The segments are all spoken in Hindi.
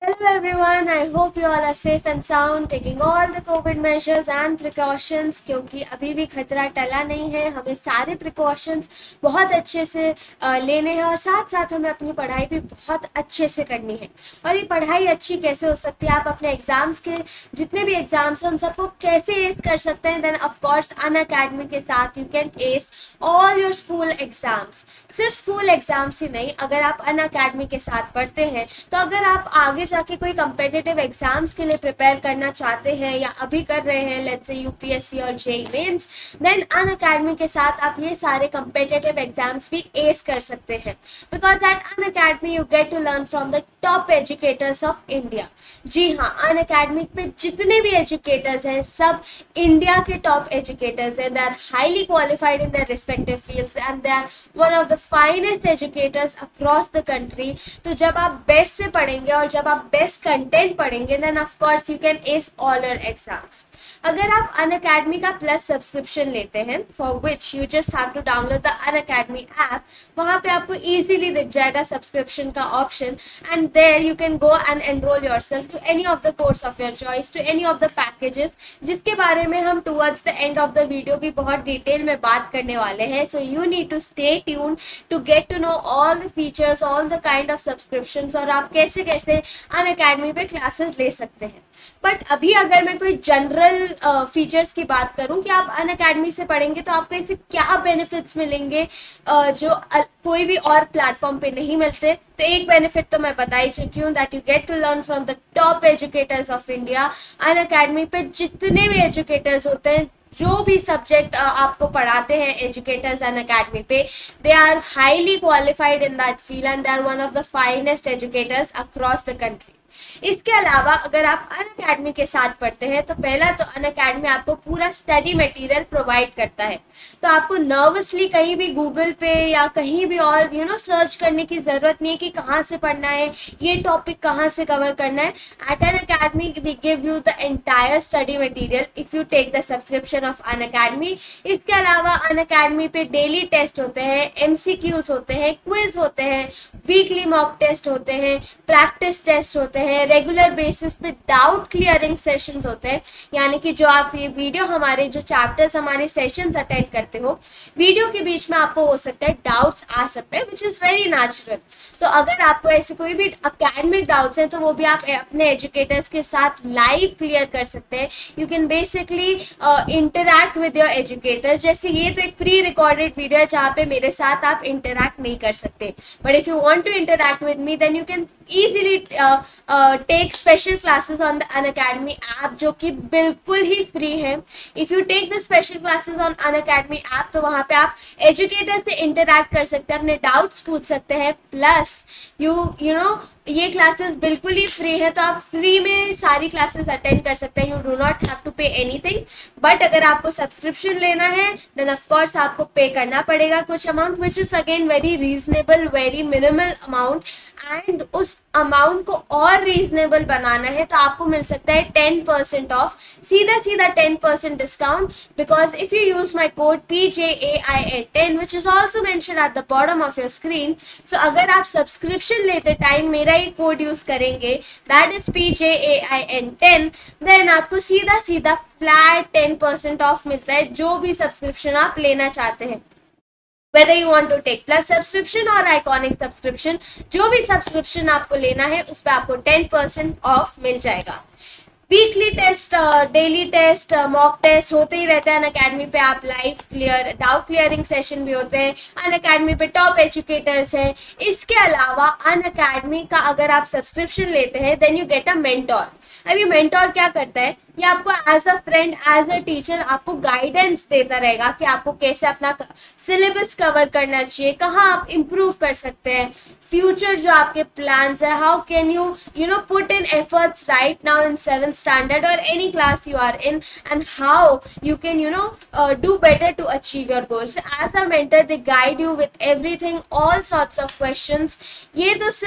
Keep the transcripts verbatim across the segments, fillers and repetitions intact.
Hello everyone, I hope you all are safe and sound, taking all the COVID measures and precautions क्योंकि अभी भी खतरा टला नहीं है। हमें सारे precautions बहुत अच्छे से लेने हैं और साथ साथ हमें अपनी पढ़ाई भी बहुत अच्छे से करनी है। और ये पढ़ाई अच्छी कैसे हो सकती है, आप अपने एग्जाम्स के जितने भी एग्जाम्स हैं उन सबको कैसे एस कर सकते हैं। देन ऑफ कोर्स अनअकैडमी के साथ you can ace all your school exams. सिर्फ स्कूल एग्जाम्स ही नहीं, अगर आप अनअकैडमी के साथ पढ़ते हैं तो अगर आप आगे जाके कोई कम्पिटिटिव एग्जाम्स के लिए प्रिपेयर करना चाहते हैं या अभी कर रहे हैं, लेट्स से यूपीएससी और जेईई मेंस, देन अनअकैडमी के साथ आप ये सारे कम्पिटिटिव एग्जाम्स भी एस कर सकते हैं। Because that Unacademy you get to learn from the top educators of India. जी हाँ, अनअकैडमी पे जितने भी एजुकेटर्स हैं सब इंडिया के टॉप एजुकेटर्स हैं। They are highly qualified in their respective fields and they are one of the finest educators across the country. तो जब आप बेस्ट से पढ़ेंगे और जब आप बेस्ट कंटेंट पढ़ेंगे then of course you can ace all your exams. अगर आप अनअकैडमी का प्लस सब्सक्रिप्शन लेते हैं, for which you just have to download the Unacademy app, वहाँ पे आपको इजीली दिख जाएगा सब्सक्रिप्शन का option and there you can go and enroll yourself to any of the course of your choice, to any of the packages, जिसके बारे में हम towards the end of the video भी बहुत डिटेल में बात करने वाले हैं। So you need to stay tune to get to know all the features, all the kind of subscriptions और आप कैसे कैसे अनअकैडमी पे क्लासेस ले सकते हैं। बट अभी अगर मैं कोई जनरल फीचर्स uh, की बात करूं कि आप अनअकैडमी से पढ़ेंगे तो आपको इससे क्या बेनिफिट्स मिलेंगे uh, जो uh, कोई भी और प्लेटफॉर्म पे नहीं मिलते। तो एक बेनिफिट तो मैं बता ही चुकी हूँ, that you get to learn from the top educators of India. Unacademy पे जितने भी एजुकेटर्स होते हैं, जो भी सब्जेक्ट आपको पढ़ाते हैं एजुकेटर्स अनअकैडमी पे, they are highly qualified in that field and they are one of the finest educators across the country. इसके अलावा अगर आप अनअकैडमी के साथ पढ़ते हैं तो पहला तो अनअकैडमी आपको पूरा स्टडी मटेरियल प्रोवाइड करता है, तो आपको नर्वसली कहीं भी गूगल पे या कहीं भी और यू नो सर्च करने की ज़रूरत नहीं है कि कहाँ से पढ़ना है, ये टॉपिक कहाँ से कवर करना है। At Unacademy we give you the entire study material if you take the subscription of Unacademy. इसके अलावा अनअकैडमी पे डेली टेस्ट होते हैं, एमसीक्यूज होते हैं, क्विज होते हैं, वीकली मॉक टेस्ट होते हैं, प्रैक्टिस टेस्ट होते हैं, रेगुलर बेसिस पे डाउट क्लियरिंग सेशंस होते हैं। यानी कि जो आप ये वीडियो हमारे जो चैप्टर्स हमारे सेशंस अटेंड करते हो, वीडियो के बीच में आपको हो सकता है डाउट्स आ सकते हैं, विच इज़ वेरी नेचुरल। तो अगर आपको ऐसे कोई भी अकेडमिक डाउट्स हैं तो वो भी आप अपने एजुकेटर्स के साथ लाइव क्लियर कर सकते हैं। You can basically interact with your educators. जैसे ये तो एक प्री रिकॉर्डेड वीडियो है जहाँ पे मेरे साथ आप इंटरैक्ट नहीं कर सकते, but if you want to interact with me then you can easily uh, uh, take special classes on the Unacademy app, जो कि बिल्कुल ही फ्री है। If you take the special classes on Unacademy app तो वहाँ पे आप एजुकेटर से इंटरैक्ट कर सकते हैं, अपने डाउट्स पूछ सकते हैं, प्लस यू यू नो ये क्लासेस बिल्कुल ही फ्री है, तो आप फ्री में सारी क्लासेस अटेंड कर सकते हैं। You do not have to pay anything. But अगर आपको सब्सक्रिप्शन लेना है देन ऑफ कोर्स आपको पे करना पड़ेगा कुछ amount, which is again very reasonable, very minimal amount. And उस अमाउंट को और रीजनेबल बनाना है तो आपको मिल सकता है टेन परसेंट ऑफ, सीधा सीधा ten percent discount, because if you use my code P J A I N ten which is also mention at the bottom of your screen. So अगर आप सब्सक्रिप्शन लेते टाइम मेरा ही कोड यूज करेंगे, that is P J A I N ten, then आपको सीधा सीधा फ्लैट टेन परसेंट ऑफ मिलता है जो भी सब्सक्रिप्शन आप लेना चाहते हैं। Whether you want to take plus subscription or iconic subscription, जो भी सब्सक्रिप्शन आपको लेना है उस पर आपको टेन परसेंट ऑफ मिल जाएगा। Weekly test, daily test, mock test होते ही रहते हैं अनअकैडमी पे। आप live clear doubt clearing session भी होते हैं। अनअकैडमी पे टॉप एजुकेटर्स हैं। इसके अलावा अनअकैडमी का अगर आप सब्सक्रिप्शन लेते हैं then you get a mentor. अभी मेंटोर क्या करता है, ये आपको as a friend, as a teacher आपको गाइडेंस देता रहेगा कि आपको कैसे अपना सिलेबस कवर करना चाहिए, कहाँ आप इम्प्रूव कर सकते हैं, फ्यूचर जो आपके प्लान्स है, how can you you know put in efforts right now in seventh standard और any class you are in, and how you can you know uh, do better to achieve your goals. So as a mentor they guide you with everything, all sorts of questions. ये तो सिर्फ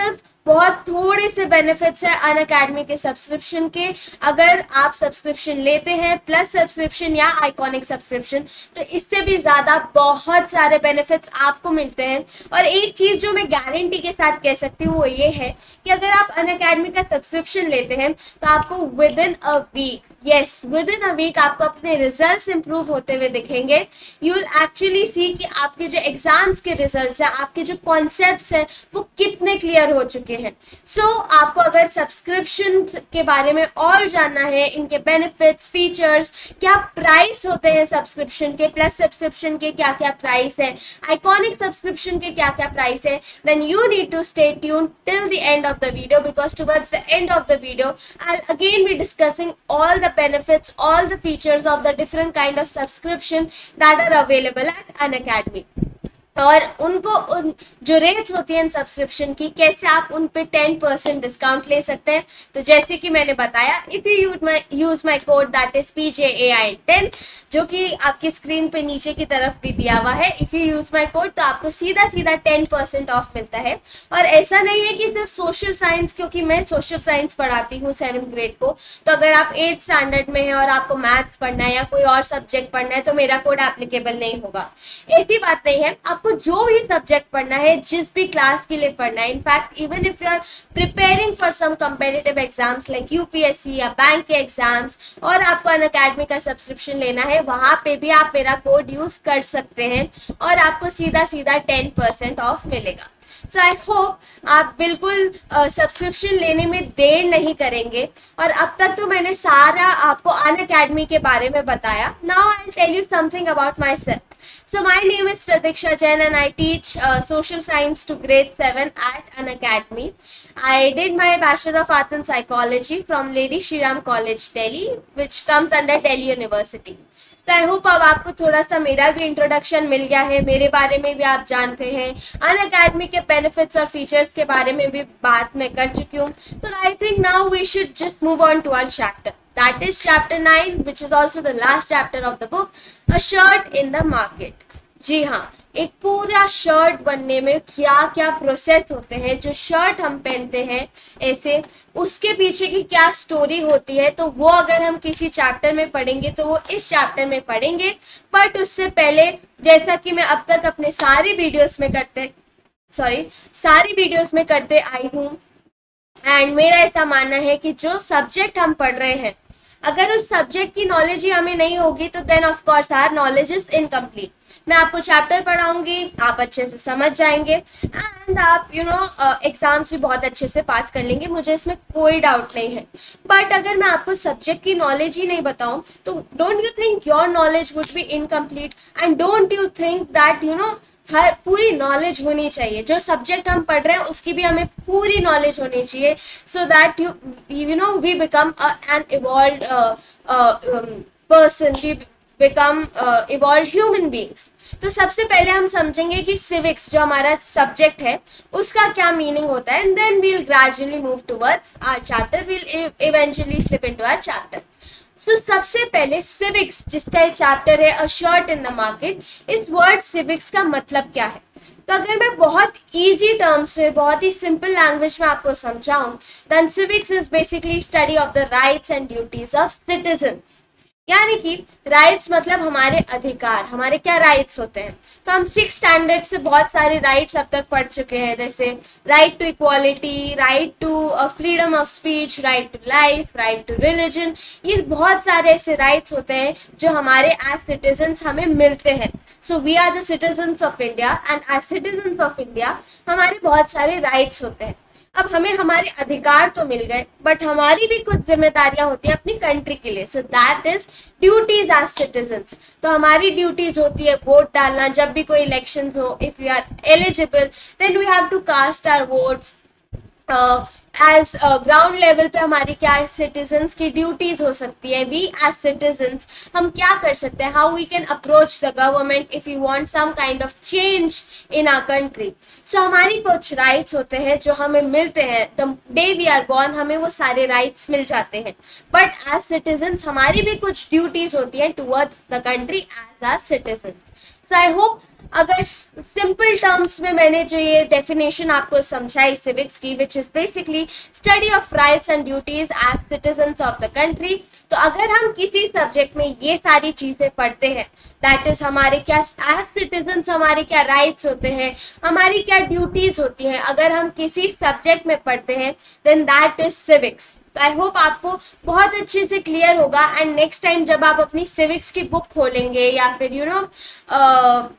बहुत थोड़े से बेनिफिट्स है अनअकैडमी के सब्सक्रिप्शन के। अगर आप सब्सक्रिप्शन लेते हैं प्लस सब्सक्रिप्शन या आइकॉनिक सब्सक्रिप्शन, तो इससे भी ज़्यादा बहुत सारे बेनिफिट्स आपको मिलते हैं। और एक चीज़ जो मैं गारंटी के साथ कह सकती हूँ वो ये है कि अगर आप अनअकैडमी का सब्सक्रिप्शन लेते हैं तो आपको within a week, yes within a week आपको अपने रिजल्ट्स इंप्रूव होते हुए दिखेंगे। यू विल एक्चुअली सी कि आपके जो एग्जाम्स के रिजल्ट्स हैं, आपके जो कॉन्सेप्ट्स हैं वो कितने क्लियर हो चुके हैं। सो so, आपको अगर सब्सक्रिप्शन के बारे में और जानना है, इनके बेनिफिट्स, फीचर्स, क्या प्राइस होते हैं सब्सक्रिप्शन के, प्लस सब्सक्रिप्शन के क्या क्या प्राइस है, आइकॉनिक सब्सक्रिप्शन के क्या क्या प्राइस है, then you need to stay tune till the end of the video, because towards the end of the video I'll again be discussing all the benefits, all the features of the different kind of subscription that are available at Unacademy, और उनको उन जो रेट्स होती हैं सब्सक्रिप्शन की, कैसे आप उन पे टेन परसेंट डिस्काउंट ले सकते हैं। तो जैसे कि मैंने बताया, if you use my use my code that is P J A I ten, जो कि आपकी स्क्रीन पे नीचे की तरफ भी दिया हुआ है। If you use my code तो आपको सीधा सीधा टेन परसेंट ऑफ मिलता है। और ऐसा नहीं है कि सिर्फ सोशल साइंस, क्योंकि मैं सोशल साइंस पढ़ाती हूँ सेवन्थ ग्रेड को, तो अगर आप एट्थ स्टैंडर्ड में हैं और आपको मैथ्स पढ़ना है या कोई और सब्जेक्ट पढ़ना है तो मेरा कोड एप्लीकेबल नहीं होगा। ऐसी बात नहीं है, आपको जो भी सब्जेक्ट पढ़ना है, जिस भी क्लास के लिए पढ़ना है, in fact even if you are preparing for some competitive exams like UPSC या बैंक के एग्जाम्स, और आपको अनअकैडमी का सब्सक्रिप्शन लेना है, वहां पे भी आप मेरा कोड यूज कर सकते हैं और आपको सीधा सीधा टेन परसेंट ऑफ मिलेगा। सो आई होप आप बिल्कुल सब्सक्रिप्शन uh, लेने में देर नहीं करेंगे। और अब तक तो मैंने सारा आपको अनअकैडमी के बारे में बताया। Now I will tell you something about myself. So my name is Pratiksha Jain and I teach uh, social science to grade seven at Unacademy. I did my Bachelor of Arts in Psychology from Lady Shri Ram College, Delhi, which comes under Delhi University. तो आई होप अब आपको थोड़ा सा मेरा भी इंट्रोडक्शन मिल गया है, मेरे बारे में भी आप जानते हैं, अनअकैडमी के बेनिफिट्स और फीचर्स के बारे में भी बात मैं कर चुकी हूँ। तो I think now we should just move on to our chapter, that is chapter nine, which is also the last chapter of the book, a shirt in the market. जी हाँ, एक पूरा शर्ट बनने में क्या क्या प्रोसेस होते हैं, जो शर्ट हम पहनते हैं ऐसे, उसके पीछे की क्या स्टोरी होती है, तो वो अगर हम किसी चैप्टर में पढ़ेंगे तो वो इस चैप्टर में पढ़ेंगे। बट उससे पहले, जैसा कि मैं अब तक अपने सारी वीडियोस में करते सॉरी सारी वीडियोस में करते आई हूँ, एंड मेरा ऐसा मानना है कि जो सब्जेक्ट हम पढ़ रहे हैं, अगर उस सब्जेक्ट की नॉलेज ही हमें नहीं होगी तो then of course our knowledge is incomplete. मैं आपको चैप्टर पढ़ाऊंगी, आप अच्छे से समझ जाएंगे एंड आप यू नो एग्जाम्स भी बहुत अच्छे से पास कर लेंगे, मुझे इसमें कोई डाउट नहीं है। बट अगर मैं आपको सब्जेक्ट की नॉलेज ही नहीं बताऊं तो don't you think your knowledge would be incomplete, and don't you think that you know हर पूरी नॉलेज होनी चाहिए, जो सब्जेक्ट हम पढ़ रहे हैं उसकी भी हमें पूरी नॉलेज होनी चाहिए, so that you you know we become an evolved person, we become evolved human beings. तो सबसे पहले हम समझेंगे कि सिविक्स जो हमारा सब्जेक्ट है उसका क्या मीनिंग होता है, and then we'll gradually move towards our chapter, we'll eventually slip into our chapter. तो सबसे पहले सिविक्स, जिसका ये चैप्टर है a shirt in the market, इस वर्ड सिविक्स का मतलब क्या है। तो अगर मैं बहुत इजी टर्म्स में, बहुत ही सिंपल लैंग्वेज में आपको समझाऊं, then civics is basically study of the rights and duties of citizens. यानी कि राइट्स मतलब हमारे अधिकार, हमारे क्या राइट्स होते हैं। तो हम सिक्स स्टैंडर्ड से बहुत सारे राइट्स अब तक पढ़ चुके हैं, जैसे right to equality, right to freedom of speech, right to life, right to religion. ये बहुत सारे ऐसे राइट्स होते हैं जो हमारे एज सिटीजन्स हमें मिलते हैं। So we are the citizens of India, and as citizens of India हमारे बहुत सारे राइट्स होते हैं। अब हमें हमारे अधिकार तो मिल गए, बट हमारी भी कुछ जिम्मेदारियां होती है अपनी कंट्री के लिए, so that is duties as citizens. तो हमारी ड्यूटीज होती है वोट डालना, जब भी कोई इलेक्शंस हो, if you are eligible then we have to cast our votes. As ground level पे हमारी क्या सिटीजन्स की ड्यूटीज हो सकती है, वी एज सिटीजन्स हम क्या कर सकते हैं, how we can approach the government if you want some kind of change in our country. So हमारी कुछ राइट्स होते हैं जो हमें मिलते हैं, the day we are born हमें वो सारे राइट्स मिल जाते हैं। बट एज सिटीजन्स हमारी भी कुछ ड्यूटीज होती हैं towards the country as are citizens. So I hope अगर सिंपल टर्म्स में मैंने जो ये डेफिनेशन आपको समझाई सिविक्स की, which is basically study of rights and duties as citizens of the country, तो अगर हम किसी सब्जेक्ट में ये सारी चीजें पढ़ते हैं, दैट इज हमारे क्या एज सिटीजन्स हमारे क्या राइट्स होते हैं, हमारी क्या ड्यूटीज होती हैं, अगर हम किसी सब्जेक्ट में पढ़ते हैं then that is civics. I hope आपको बहुत अच्छे से क्लियर होगा। एंड नेक्स्ट टाइम जब आप अपनी सिविक्स की बुक खोलेंगे या फिर यू you नो know,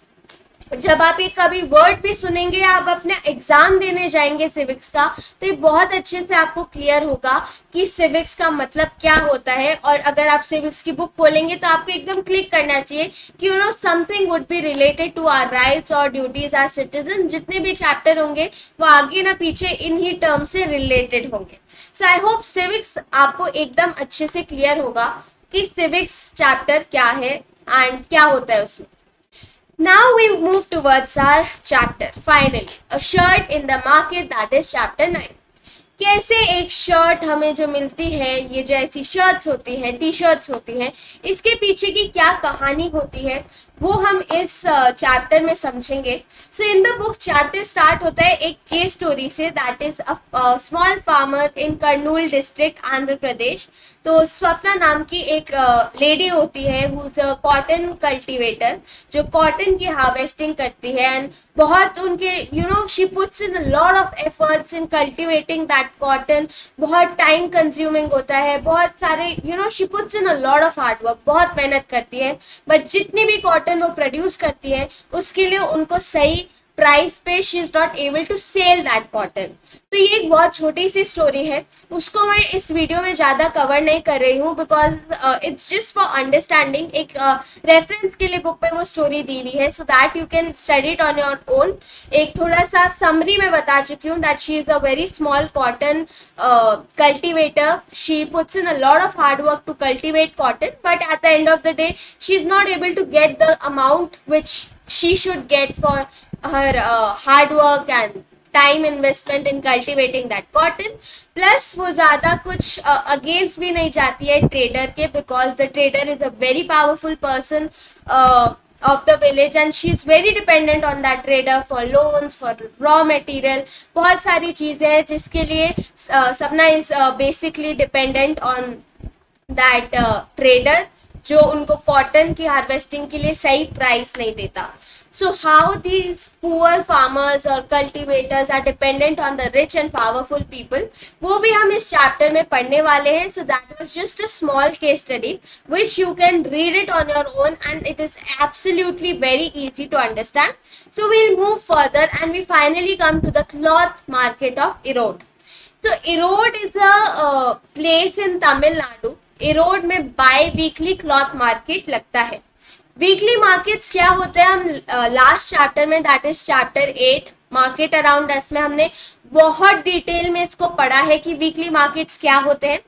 जब आप एक कभी वर्ड भी सुनेंगे, आप अपना एग्जाम देने जाएंगे सिविक्स का, तो ये बहुत अच्छे से आपको क्लियर होगा कि सिविक्स का मतलब क्या होता है। और अगर आप सिविक्स की बुक खोलेंगे तो आपको एकदम क्लिक करना चाहिए कि you know something would be related to our rights और ड्यूटीज एज सिटीजन। जितने भी चैप्टर होंगे वो आगे ना पीछे इन ही टर्म से रिलेटेड होंगे। सो आई होप सिविक्स आपको एकदम अच्छे से क्लियर होगा कि सिविक्स चैप्टर क्या है एंड क्या होता है उसमें। Now we move towards our chapter. Finally, a shirt in the market, that is chapter nine. कैसे एक शर्ट हमें जो मिलती है, ये जो ऐसी शर्ट्स होती हैं, टी शर्ट्स होती हैं, इसके पीछे की क्या कहानी होती है वो हम इस चैप्टर uh, में समझेंगे। So in the book chapter start होता है एक केस स्टोरी से, that is a small farmer in Kurnool district Andhra Pradesh. तो स्वप्ना नाम की एक लेडी uh, होती है who is a cotton cultivator, जो कॉटन की हार्वेस्टिंग करती है। एंड बहुत उनके you know she puts in a lot of efforts in cultivating that cotton. बहुत टाइम कंज्यूमिंग होता है, बहुत सारे you know she puts in a lot of hard work, बहुत मेहनत करती है। बट जितनी भी कॉटन वो प्रोड्यूस करती है उसके लिए उनको सही प्राइस पे she is not able to sell that cotton. तो ये एक बहुत छोटी सी स्टोरी है, उसको मैं इस वीडियो में ज़्यादा कवर नहीं कर रही हूँ because it's just for understanding. एक रेफरेंस uh, के लिए बुक में वो स्टोरी दी हुई है, so that you can study it on your own. एक थोड़ा सा समरी में बता चुकी हूँ that she is a very small cotton cultivator. She puts in a lot of hard work to cultivate cotton, but at the end of the day she is not able to get the amount which she should get for her uh, hard work and time investment in cultivating that cotton. plus वो ज़्यादा कुछ uh, against भी नहीं जाती है ट्रेडर के, because the trader is a very powerful person uh, of the village and she is very dependent on that trader for loans, for raw material, बहुत सारी चीज़ें हैं जिसके लिए uh, सपना is uh, basically dependent on that uh, trader जो उनको कॉटन की हार्वेस्टिंग के लिए सही प्राइस नहीं देता। So how these poor farmers or cultivators are dependent on the rich and powerful people, वो भी हम इस चैप्टर में पढ़ने वाले हैं। So that was just a small case study which you can read it on your own and it is absolutely very easy to understand. So we'll move further and we finally come to the cloth market of Erode. So Erode is a uh, place in Tamil Nadu. Erode में बाई वीकली क्लॉथ मार्केट लगता है। वीकली मार्केट्स क्या होते हैं हम लास्ट uh, चैप्टर में, that is chapter eight market around us में हमने बहुत डिटेल में इसको पढ़ा है कि वीकली मार्केट्स क्या होते हैं।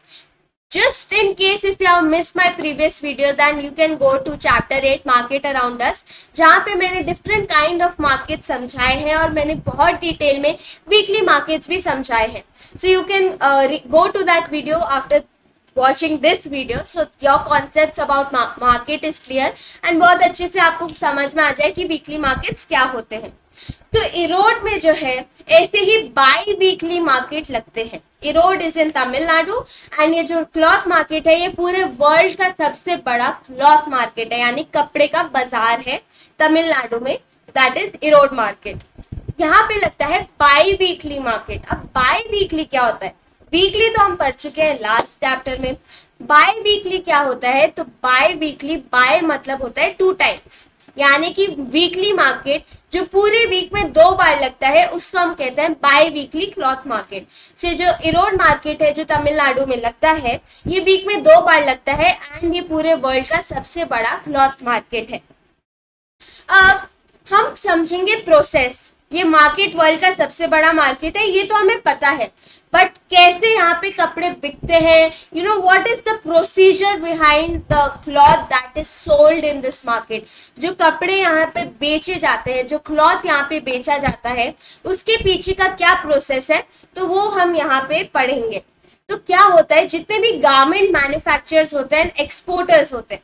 Just in case if you have miss my previous video then you can go to chapter eight market around us, जहाँ पे मैंने डिफरेंट काइंड ऑफ मार्केट समझाए हैं और मैंने बहुत डिटेल में वीकली मार्केट्स भी समझाए हैं। So you can go to that video after watching this video so your concepts about market is clear and बहुत अच्छे से आपको समझ में आ जाए कि वीकली मार्केट्स क्या होते हैं। तो इरोड में जो है ऐसे ही बाई वीकली मार्केट लगते हैं। Erode is in Tamil Nadu and ये जो क्लॉथ मार्केट है ये पूरे वर्ल्ड का सबसे बड़ा क्लॉथ मार्केट है, यानी कपड़े का बाजार है तमिलनाडु में, दैट इज इरोड मार्केट। यहाँ पे लगता है बाई वीकली मार्केट। अब बाई वीकली क्या होता है? वीकली तो हम पढ़ चुके हैं लास्ट चैप्टर में। बाय वीकली क्या होता है? तो बाय वीकली, बाय मतलब होता है टू टाइम्स, यानी कि वीकली मार्केट जो पूरे वीक में दो बार लगता है उसको हम कहते हैं बाय वीकली क्लॉथ मार्केट। से जो इरोड मार्केट है जो तमिलनाडु में लगता है ये वीक में दो बार लगता है एंड ये पूरे वर्ल्ड का सबसे बड़ा क्लॉथ मार्केट है। अब हम समझेंगे प्रोसेस। ये मार्केट वर्ल्ड का सबसे बड़ा मार्केट है ये तो हमें पता है, बट कैसे यहाँ पे कपड़े बिकते हैं, you know what is the procedure behind the cloth that is sold in this market. जो कपड़े यहाँ पे बेचे जाते हैं, जो क्लॉथ यहाँ पे बेचा जाता है उसके पीछे का क्या प्रोसेस है, तो वो हम यहाँ पे पढ़ेंगे। तो क्या होता है, जितने भी गारमेंट मैन्युफैक्चरर्स होते हैं, एक्सपोर्टर्स होते हैं,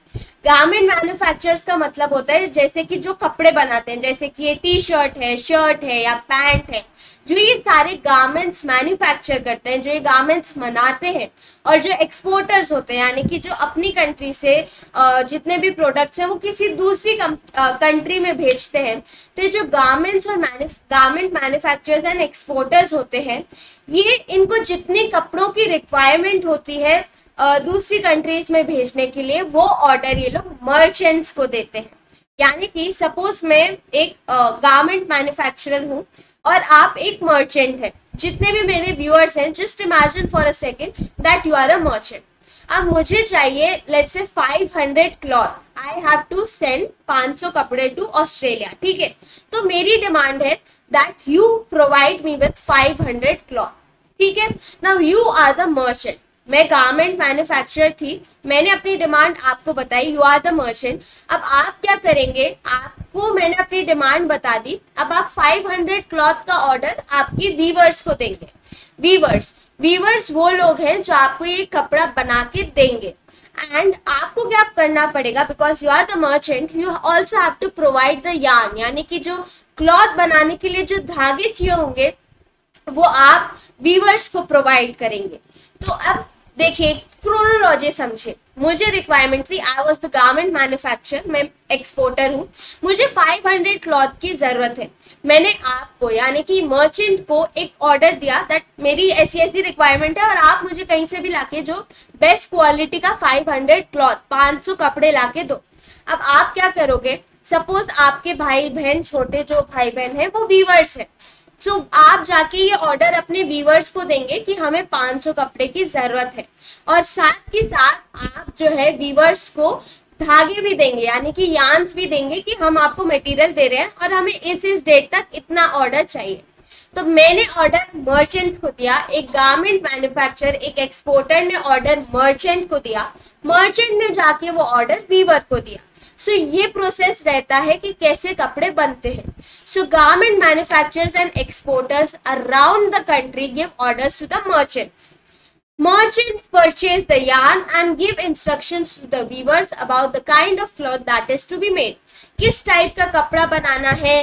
गारमेंट मैन्युफैक्चरर्स का मतलब होता है जैसे कि जो कपड़े बनाते हैं, जैसे कि ये टी शर्ट है, शर्ट है या पैंट है, जो ये सारे गारमेंट्स मैन्युफैक्चर करते हैं, जो ये गारमेंट्स बनाते हैं, और जो एक्सपोर्टर्स होते हैं यानी कि जो अपनी कंट्री से जितने भी प्रोडक्ट्स हैं वो किसी दूसरी कंट्री में भेजते हैं, तो ये जो गारमेंट्स और गारमेंट मैन्युफैक्चरर्स एंड एक्सपोर्टर्स होते हैं, ये इनको जितनी कपड़ों की रिक्वायरमेंट होती है Uh, दूसरी कंट्रीज में भेजने के लिए, वो ऑर्डर ये लोग मर्चेंट्स को देते हैं। यानी कि सपोज मैं एक गारमेंट मैन्युफैक्चरर हूँ और आप एक मर्चेंट है। जितने भी मेरे व्यूअर्स हैं, just imagine for a second that you are a merchant. अब मुझे चाहिए let's say five hundred cloth, I have to send पाँच सौ कपड़े टू ऑस्ट्रेलिया, ठीक है। तो मेरी डिमांड है that you provide me with five hundred cloth, ठीक है। Now you are the merchant, मैं गारमेंट मैन्युफैक्चरर थी, मैंने अपनी डिमांड आपको बताई, यू आर द मर्चेंट। अब आप क्या करेंगे, आपको मैंने अपनी डिमांड बता दी, अब आप फाइव हंड्रेड क्लॉथ का ऑर्डर आपके वीवर्स को देंगे। वीवर्स वीवर्स वो लोग हैं जो आपको ये कपड़ा बना के देंगे, एंड आपको क्या करना पड़ेगा, because you are the merchant, you also have to provide the yarn, यानी कि जो क्लॉथ बनाने के लिए जो धागे चाहिए होंगे वो आप वीवर्स को प्रोवाइड करेंगे। तो अब देखिए क्रोनोलॉजी समझे, मुझे रिक्वायरमेंट थी, I was the garment manufacturer, मैं एक्सपोर्टर हूँ, मुझे फाइव हंड्रेड क्लॉथ की जरूरत है। मैंने आपको यानी कि मर्चेंट को एक ऑर्डर दिया दैट मेरी ऐसी ऐसी रिक्वायरमेंट है और आप मुझे कहीं से भी लाके जो बेस्ट क्वालिटी का फाइव हंड्रेड क्लॉथ पाँच सौ कपड़े लाके दो। अब आप क्या करोगे, सपोज आपके भाई बहन, छोटे जो भाई बहन है वो वीवर्स है, सो so, आप जाके ये ऑर्डर अपने व्यूअर्स को देंगे कि हमें पाँच सौ कपड़े की जरूरत है, और साथ के साथ आप जो है व्यूअर्स को धागे भी देंगे यानी कि यार्न्स भी देंगे कि हम आपको मटेरियल दे रहे हैं और हमें इस इस डेट तक इतना ऑर्डर चाहिए। तो मैंने ऑर्डर मर्चेंट को दिया, एक गारमेंट मैन्युफैक्चरर, एक एक्सपोर्टर ने ऑर्डर मर्चेंट को दिया, मर्चेंट ने जाके वो ऑर्डर वीवर को दिया। सो so, ये प्रोसेस रहता है कि कैसे कपड़े बनते हैं। So garment manufacturers and exporters around the country give orders to the merchants. Merchants purchase the yarn and give instructions to the weavers about the kind of cloth that is to be made. किस टाइप का कपड़ा बनाना है,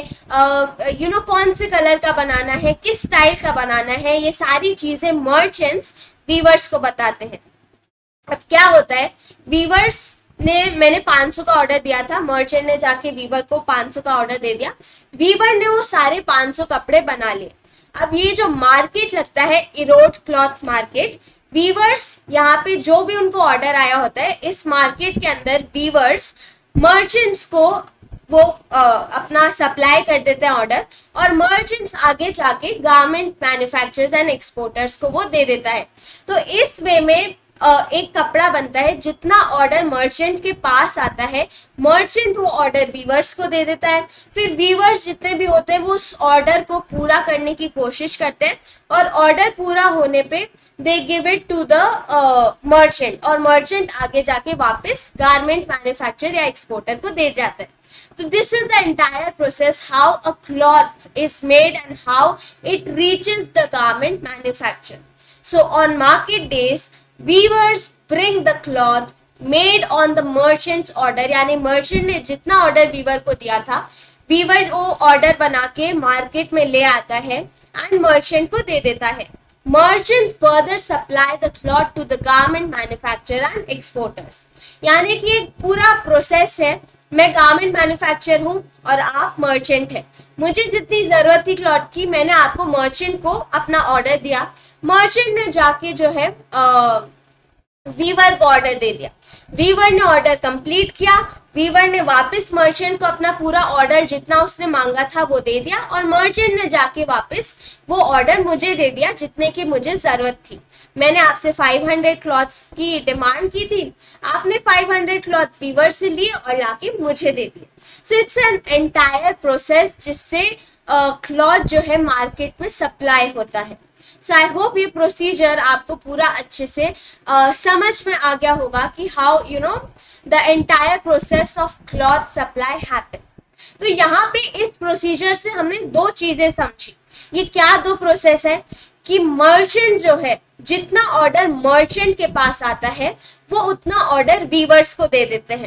यू नो कौन से कलर का बनाना है, किस स्टाइल का बनाना है, ये सारी चीजें मर्चेंट्स वीवर्स को बताते हैं। अब क्या होता है, वीवर्स ने मैंने पाँच सौ का ऑर्डर दिया था, मर्चेंट ने जाके वीवर को पाँच सौ का ऑर्डर दे दिया, वीवर ने वो सारे पाँच सौ कपड़े बना लिए। अब ये जो मार्केट लगता है इरोड क्लॉथ मार्केट, वीवर्स यहाँ पे जो भी उनको ऑर्डर आया होता है, इस मार्केट के अंदर वीवर्स मर्चेंट्स को वो आ, अपना सप्लाई कर देते हैं ऑर्डर, और मर्चेंट्स आगे जाके गारमेंट मैन्युफैक्चरर्स एंड एक्सपोर्टर्स को वो दे देता है। तो इस वे में एक कपड़ा बनता है, जितना ऑर्डर मर्चेंट के पास आता है, मर्चेंट वो ऑर्डर वीवर्स को दे देता है, फिर वीवर्स जितने भी होते हैं वो उस ऑर्डर को पूरा करने की कोशिश करते हैं, और ऑर्डर पूरा होने पे they give it to the merchant, और मर्चेंट आगे जाके वापस गारमेंट मैन्युफैक्चरर या एक्सपोर्टर को दे जाता है। तो this is the entire process how a cloth is made and how it reaches the garment manufacturer. So on market days weavers bring the cloth made on the merchant's order, यानी मर्चेंट ने जितना ऑर्डर वीवर को दिया था, वीवर वो ऑर्डर बना के मार्केट में ले आता है एंड मर्चेंट को दे देता है। Merchant further supply the cloth to the garment manufacturer and exporters, यानी कि एक पूरा प्रोसेस है। मैं गारमेंट मैन्युफैक्चरर हूँ और आप मर्चेंट है, मुझे जितनी जरूरत थी क्लॉथ की, मैंने आपको मर्चेंट को अपना ऑर्डर दिया, मर्चेंट ने जाके जो है वीवर को ऑर्डर दे दिया, वीवर ने ऑर्डर कंप्लीट किया, वीवर ने वापस मर्चेंट को अपना पूरा ऑर्डर जितना उसने मांगा था वो दे दिया, और मर्चेंट ने जाके वापस वो ऑर्डर मुझे दे दिया जितने की मुझे जरूरत थी। मैंने आपसे पाँच सौ क्लॉथ्स की डिमांड की थी, आपने पाँच सौ क्लॉथ वीवर से लिए और लाके मुझे दे दिए। So it's an entire process जिससे क्लॉथ जो है मार्केट में सप्लाई होता है। सो आई होप ये प्रोसीजर आपको पूरा अच्छे से uh, समझ में आ गया होगा कि how you know the entire process of cloth supply happen. तो यहाँ पे इस प्रोसीजर से हमने दो चीजें समझी। ये क्या दो प्रोसेस है कि मर्चेंट जो है जितना ऑर्डर मर्चेंट के पास आता है वो उतना ऑर्डर वीवर्स को दे देते हैं,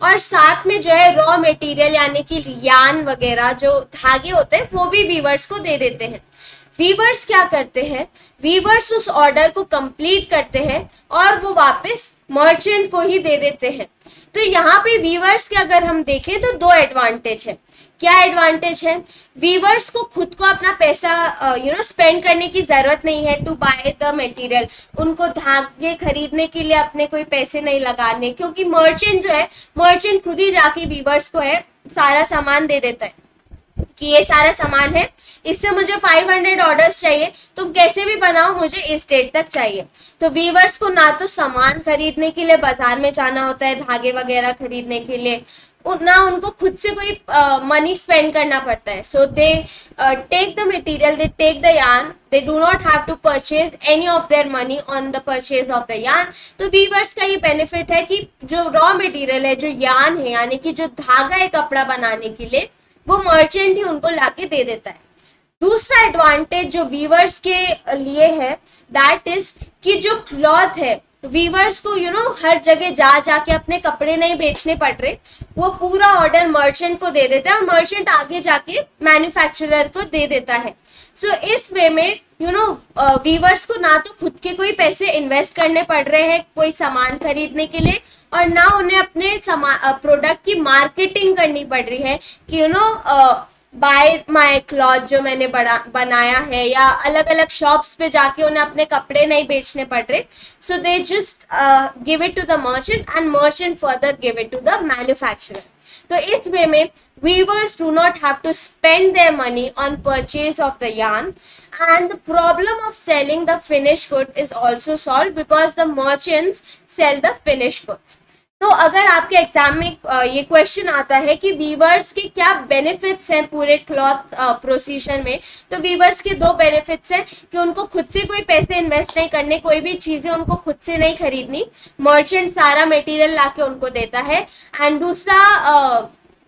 और साथ में जो है रॉ मटेरियल यानी कि यान वगैरह जो धागे होते हैं वो भी वीवर्स को दे देते हैं। वीवर्स क्या करते हैं, वीवर्स उस ऑर्डर को कंप्लीट करते हैं और वो वापस मर्चेंट को ही दे देते हैं। तो यहाँ पे वीवर्स के अगर हम देखें तो दो एडवांटेज है। क्या एडवांटेज है, वीवर्स को खुद को अपना पैसा यू नो स्पेंड करने की जरूरत नहीं है टू बाय द मटेरियल, उनको धागे खरीदने के लिए अपने कोई पैसे नहीं लगाने, क्योंकि मर्चेंट जो है मर्चेंट खुद ही जाके वीवर्स को है सारा सामान दे देता है कि ये सारा सामान है, इससे मुझे पाँच सौ ऑर्डर्स चाहिए, तुम कैसे भी बनाओ मुझे इस डेट तक चाहिए। तो वीवर्स को ना तो सामान खरीदने के लिए बाजार में जाना होता है धागे वगैरह खरीदने के लिए, ना उनको खुद से कोई मनी uh, स्पेंड करना पड़ता है। So they take the material, they take the yarn, they do not have to purchase any of their money on the purchase of the yarn. तो वीवर्स का ये बेनिफिट है कि जो रॉ मटेरियल है, जो यार्न है यानी कि जो धागा है कपड़ा बनाने के लिए, वो मर्चेंट ही उनको लाके दे देता है। दूसरा एडवांटेज जो वीवर्स के लिए है दैट इज कि जो क्लॉथ है वीवर्स को यू you नो know, हर जगह जा जाके अपने कपड़े नहीं बेचने पड़ रहे, वो पूरा ऑर्डर मर्चेंट को दे देता है और मर्चेंट आगे जाके मैन्युफैक्चरर को दे देता है। सो so, इस वे में यू नो वीवर्स को ना तो खुद के कोई पैसे इन्वेस्ट करने पड़ रहे हैं कोई सामान खरीदने के लिए, और ना उन्हें अपने प्रोडक्ट की मार्केटिंग करनी पड़ रही है कि you know buy my cloth जो मैंने बना बनाया है, या अलग अलग शॉप्स पे जाके उन्हें अपने कपड़े नहीं बेचने पड़ रहे। So they just give it to the merchant and merchant further give it to the manufacturer. तो इस वे में weavers do not have to spend their money on purchase of the yarn, and the problem of selling the finished good is also solved because the merchants sell the finished goods. तो अगर आपके एग्जाम में ये क्वेश्चन आता है कि वीवर्स के क्या बेनिफिट्स हैं पूरे क्लॉथ प्रोसीजर में, तो वीवर्स के दो बेनिफिट्स हैं कि उनको खुद से कोई पैसे इन्वेस्ट नहीं करने, कोई भी चीजें उनको खुद से नहीं खरीदनी, मर्चेंट सारा मटेरियल लाके उनको देता है। एंड दूसरा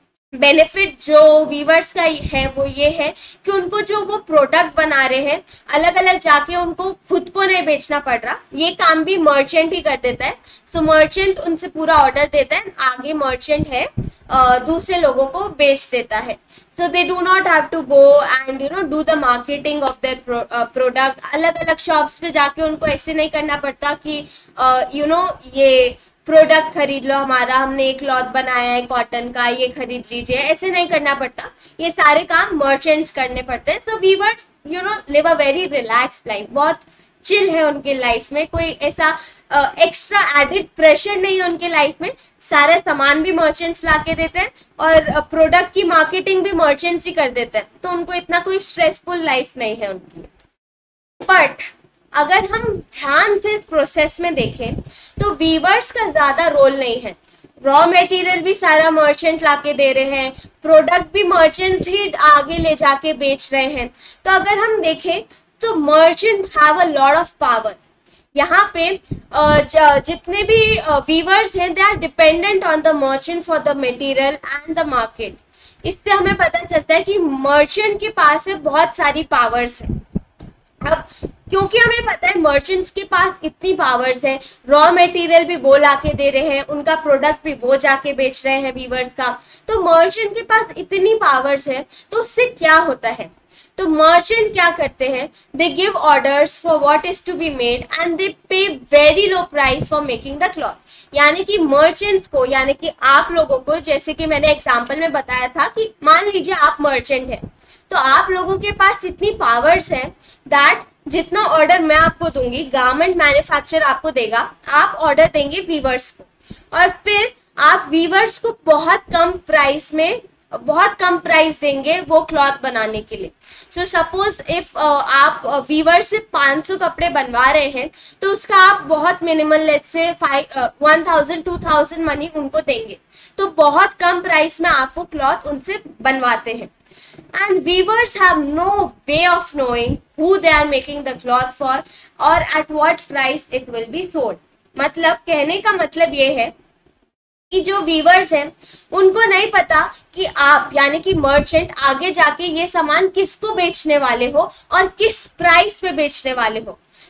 बेनिफिट जो वीवर्स का है वो ये है कि उनको जो वो प्रोडक्ट बना रहे हैं अलग अलग जाके उनको खुद को नहीं बेचना पड़ रहा, ये काम भी मर्चेंट ही कर देता है। सो so, मर्चेंट उनसे पूरा ऑर्डर देता है, आगे मर्चेंट है दूसरे लोगों को बेच देता है। So they do not have to go and you know do the marketing of their product. अलग अलग शॉप्स पे जाके उनको ऐसे नहीं करना पड़ता कि यू नो ये प्रोडक्ट खरीद लो हमारा, हमने एक क्लॉथ बनाया है कॉटन का, ये खरीद लीजिए, ऐसे नहीं करना पड़ता, ये सारे काम मर्चेंट्स करने पड़ते हैं। तो weavers you know live a very relax life, बहुत चिल है उनके लाइफ में, कोई ऐसा एक्स्ट्रा एडिड प्रेशर नहीं है उनके लाइफ में। सारे सामान भी मर्चेंट्स लाके देते हैं और प्रोडक्ट की मार्केटिंग भी मर्चेंट्स ही कर देते हैं, तो उनको इतना कोई स्ट्रेसफुल लाइफ नहीं है उनकी। बट अगर हम ध्यान से इस प्रोसेस में देखें तो वीवर्स का ज्यादा रोल नहीं है, रॉ मटेरियल भी सारा मर्चेंट लाके दे रहे हैं, प्रोडक्ट भी मर्चेंट ही आगे ले जाके बेच रहे हैं। तो अगर हम देखें तो merchant have a lot of power. यहाँ पे जितने भी वीवर्स हैं they are dependent on the merchant for the material and the market. इससे हमें पता चलता है कि मर्चेंट के पास है बहुत सारी पावर्स है। अब क्योंकि हमें पता है मर्चेंट्स के पास इतनी पावर्स है, रॉ मटेरियल भी वो लाके दे रहे हैं, उनका प्रोडक्ट भी वो जाके बेच रहे हैं वीवर्स का, तो मर्चेंट के पास इतनी पावर्स है, तो उससे क्या होता है, तो मर्चेंट क्या करते हैं, they give orders for what is to be made and they pay very low price for making the cloth. यानी कि मर्चेंट्स को, यानी कि आप लोगों को, जैसे कि मैंने एग्जांपल में बताया था कि मान लीजिए आप मर्चेंट हैं, तो आप लोगों के पास इतनी पावर्स हैं दैट जितना ऑर्डर मैं आपको दूंगी, गारमेंट मैन्युफैक्चर आपको देगा, आप ऑर्डर देंगे वीवर्स को, और फिर आप वीवर्स को बहुत कम प्राइस में, बहुत कम प्राइस देंगे वो क्लॉथ बनाने के लिए। सो सपोज इफ आप वीवर से पाँच सौ कपड़े बनवा रहे हैं, तो उसका आप बहुत minimal let's say five one thousand two thousand money उनको देंगे, तो बहुत कम प्राइस में आप वो क्लॉथ उनसे बनवाते हैं। And weavers have no way of knowing who they are making the cloth for or at what price it will be sold. मतलब कहने का मतलब ये है कि जो वीवर्स हैं उनको नहीं पता कि आप यानी कि मर्चेंट आगे जाके ये सामान किसको बेचने वाले हो और किस प्राइस पे बेचने वाले हो।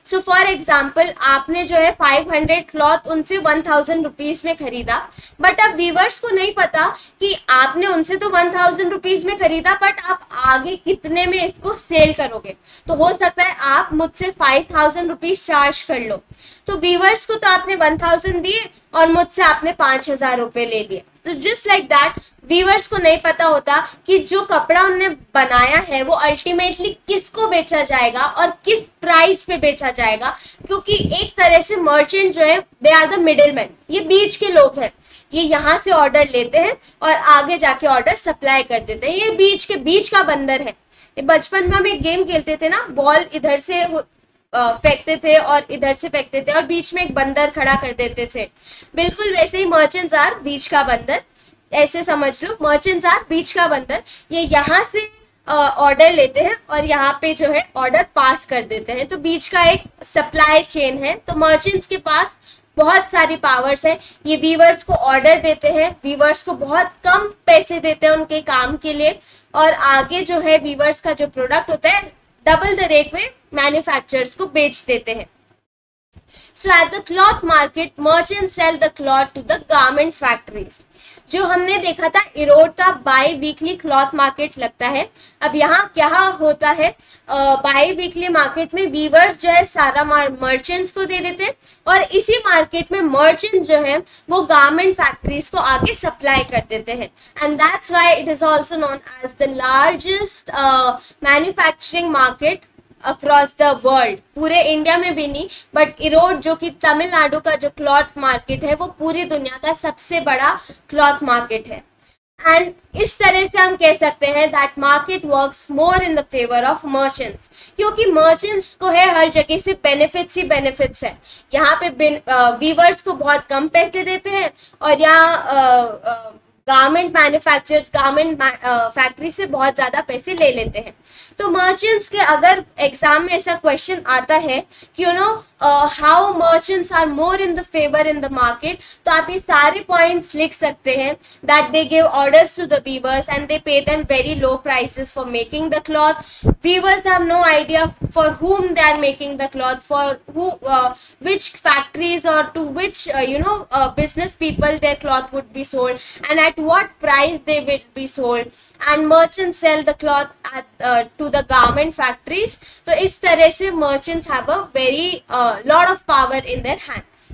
सो फॉर एग्जाम्पल आपने जो है फाइव हंड्रेड क्लॉथ उनसे वन थाउजेंड रुपीज में खरीदा, बट अब व्यूवर्स को नहीं पता कि आपने उनसे तो वन थाउजेंड रुपीज में खरीदा, बट आप आगे कितने में इसको सेल करोगे। तो हो सकता है आप मुझसे फाइव थाउजेंड रुपीज चार्ज कर लो, तो व्यूवर्स को तो आपने वन थाउजेंड दिए और मुझसे आपने पांच हजार रुपए ले लिए। तो जस्ट लाइक दैट व्यूवर्स को नहीं पता होता कि जो कपड़ा उन्होंने बनाया है वो अल्टीमेटली किसको बेचा जाएगा और किस प्राइस पे बेचा जाएगा, क्योंकि एक तरह से मर्चेंट जो है they are the middle man, ये बीच के लोग हैं, ये यहाँ से ऑर्डर लेते हैं और आगे जाके ऑर्डर सप्लाई कर देते हैं, ये बीच के बीच का बंदर है। ये बचपन में हम एक गेम खेलते थे ना, बॉल इधर से फेंकते थे और इधर से फेंकते थे और बीच में एक बंदर खड़ा कर देते थे, बिल्कुल वैसे ही मर्चेंट्स आर बीच का बंदर, ऐसे समझ लो मर्चेंट्स आर बीच का बंदर। ये यहाँ से ऑर्डर लेते हैं और यहाँ पे जो है ऑर्डर पास कर देते हैं, तो बीच का एक सप्लाई चेन है। तो मर्चेंट्स के पास बहुत सारी पावर्स है, ये वीवर्स को ऑर्डर देते हैं, वीवर्स को बहुत कम पैसे देते हैं उनके काम के लिए, और आगे जो है वीवर्स का जो प्रोडक्ट होता है डबल द रेट में मैन्युफैक्चरर्स को बेच देते हैं। So at the cloth market merchant sell the cloth to the garment factories. जो हमने देखा था इरोड का बाई वीकली क्लॉथ मार्केट लगता है, अब यहाँ क्या होता है, बाई वीकली मार्केट में वीवर्स जो है सारा मर्चेंट्स को दे देते हैं और इसी मार्केट में मर्चेंट जो है वो गारमेंट फैक्ट्रीज को आगे सप्लाई कर देते हैं, and that's why it is also known as the largest manufacturing market across the world. पूरे इंडिया में भी नहीं, बट इरोड जो कि तमिलनाडु का जो क्लॉथ मार्केट है वो पूरी दुनिया का सबसे बड़ा क्लॉथ मार्केट है। एंड इस तरह से हम कह सकते हैं that market works more in the favour of merchants, क्योंकि मर्चेंट्स को है हर जगह से बेनिफिट्स ही बेनिफिट्स है। यहाँ पे वीवर्स को बहुत कम पैसे देते हैं और यहाँ गारमेंट मैन्युफैक्चरर्स गारमेंट फैक्ट्री से बहुत ज्यादा पैसे ले लेते हैं। तो मर्चेंट्स के अगर एग्जाम में ऐसा क्वेश्चन आता है कि you know how merchants are more in the favour in the market, तो आप ये सारे पॉइंट्स लिख सकते हैं that they give orders to the weavers and they pay them very low prices for making the cloth. Weavers have no idea for whom they are making the cloth, for who uh, which factories or to which uh, you know uh, business people their cloth would be sold and at what price they will be sold, and merchants sell the cloth at uh, to the garment factories। तो इस तरह से merchants have a very uh, lot of power in their hands।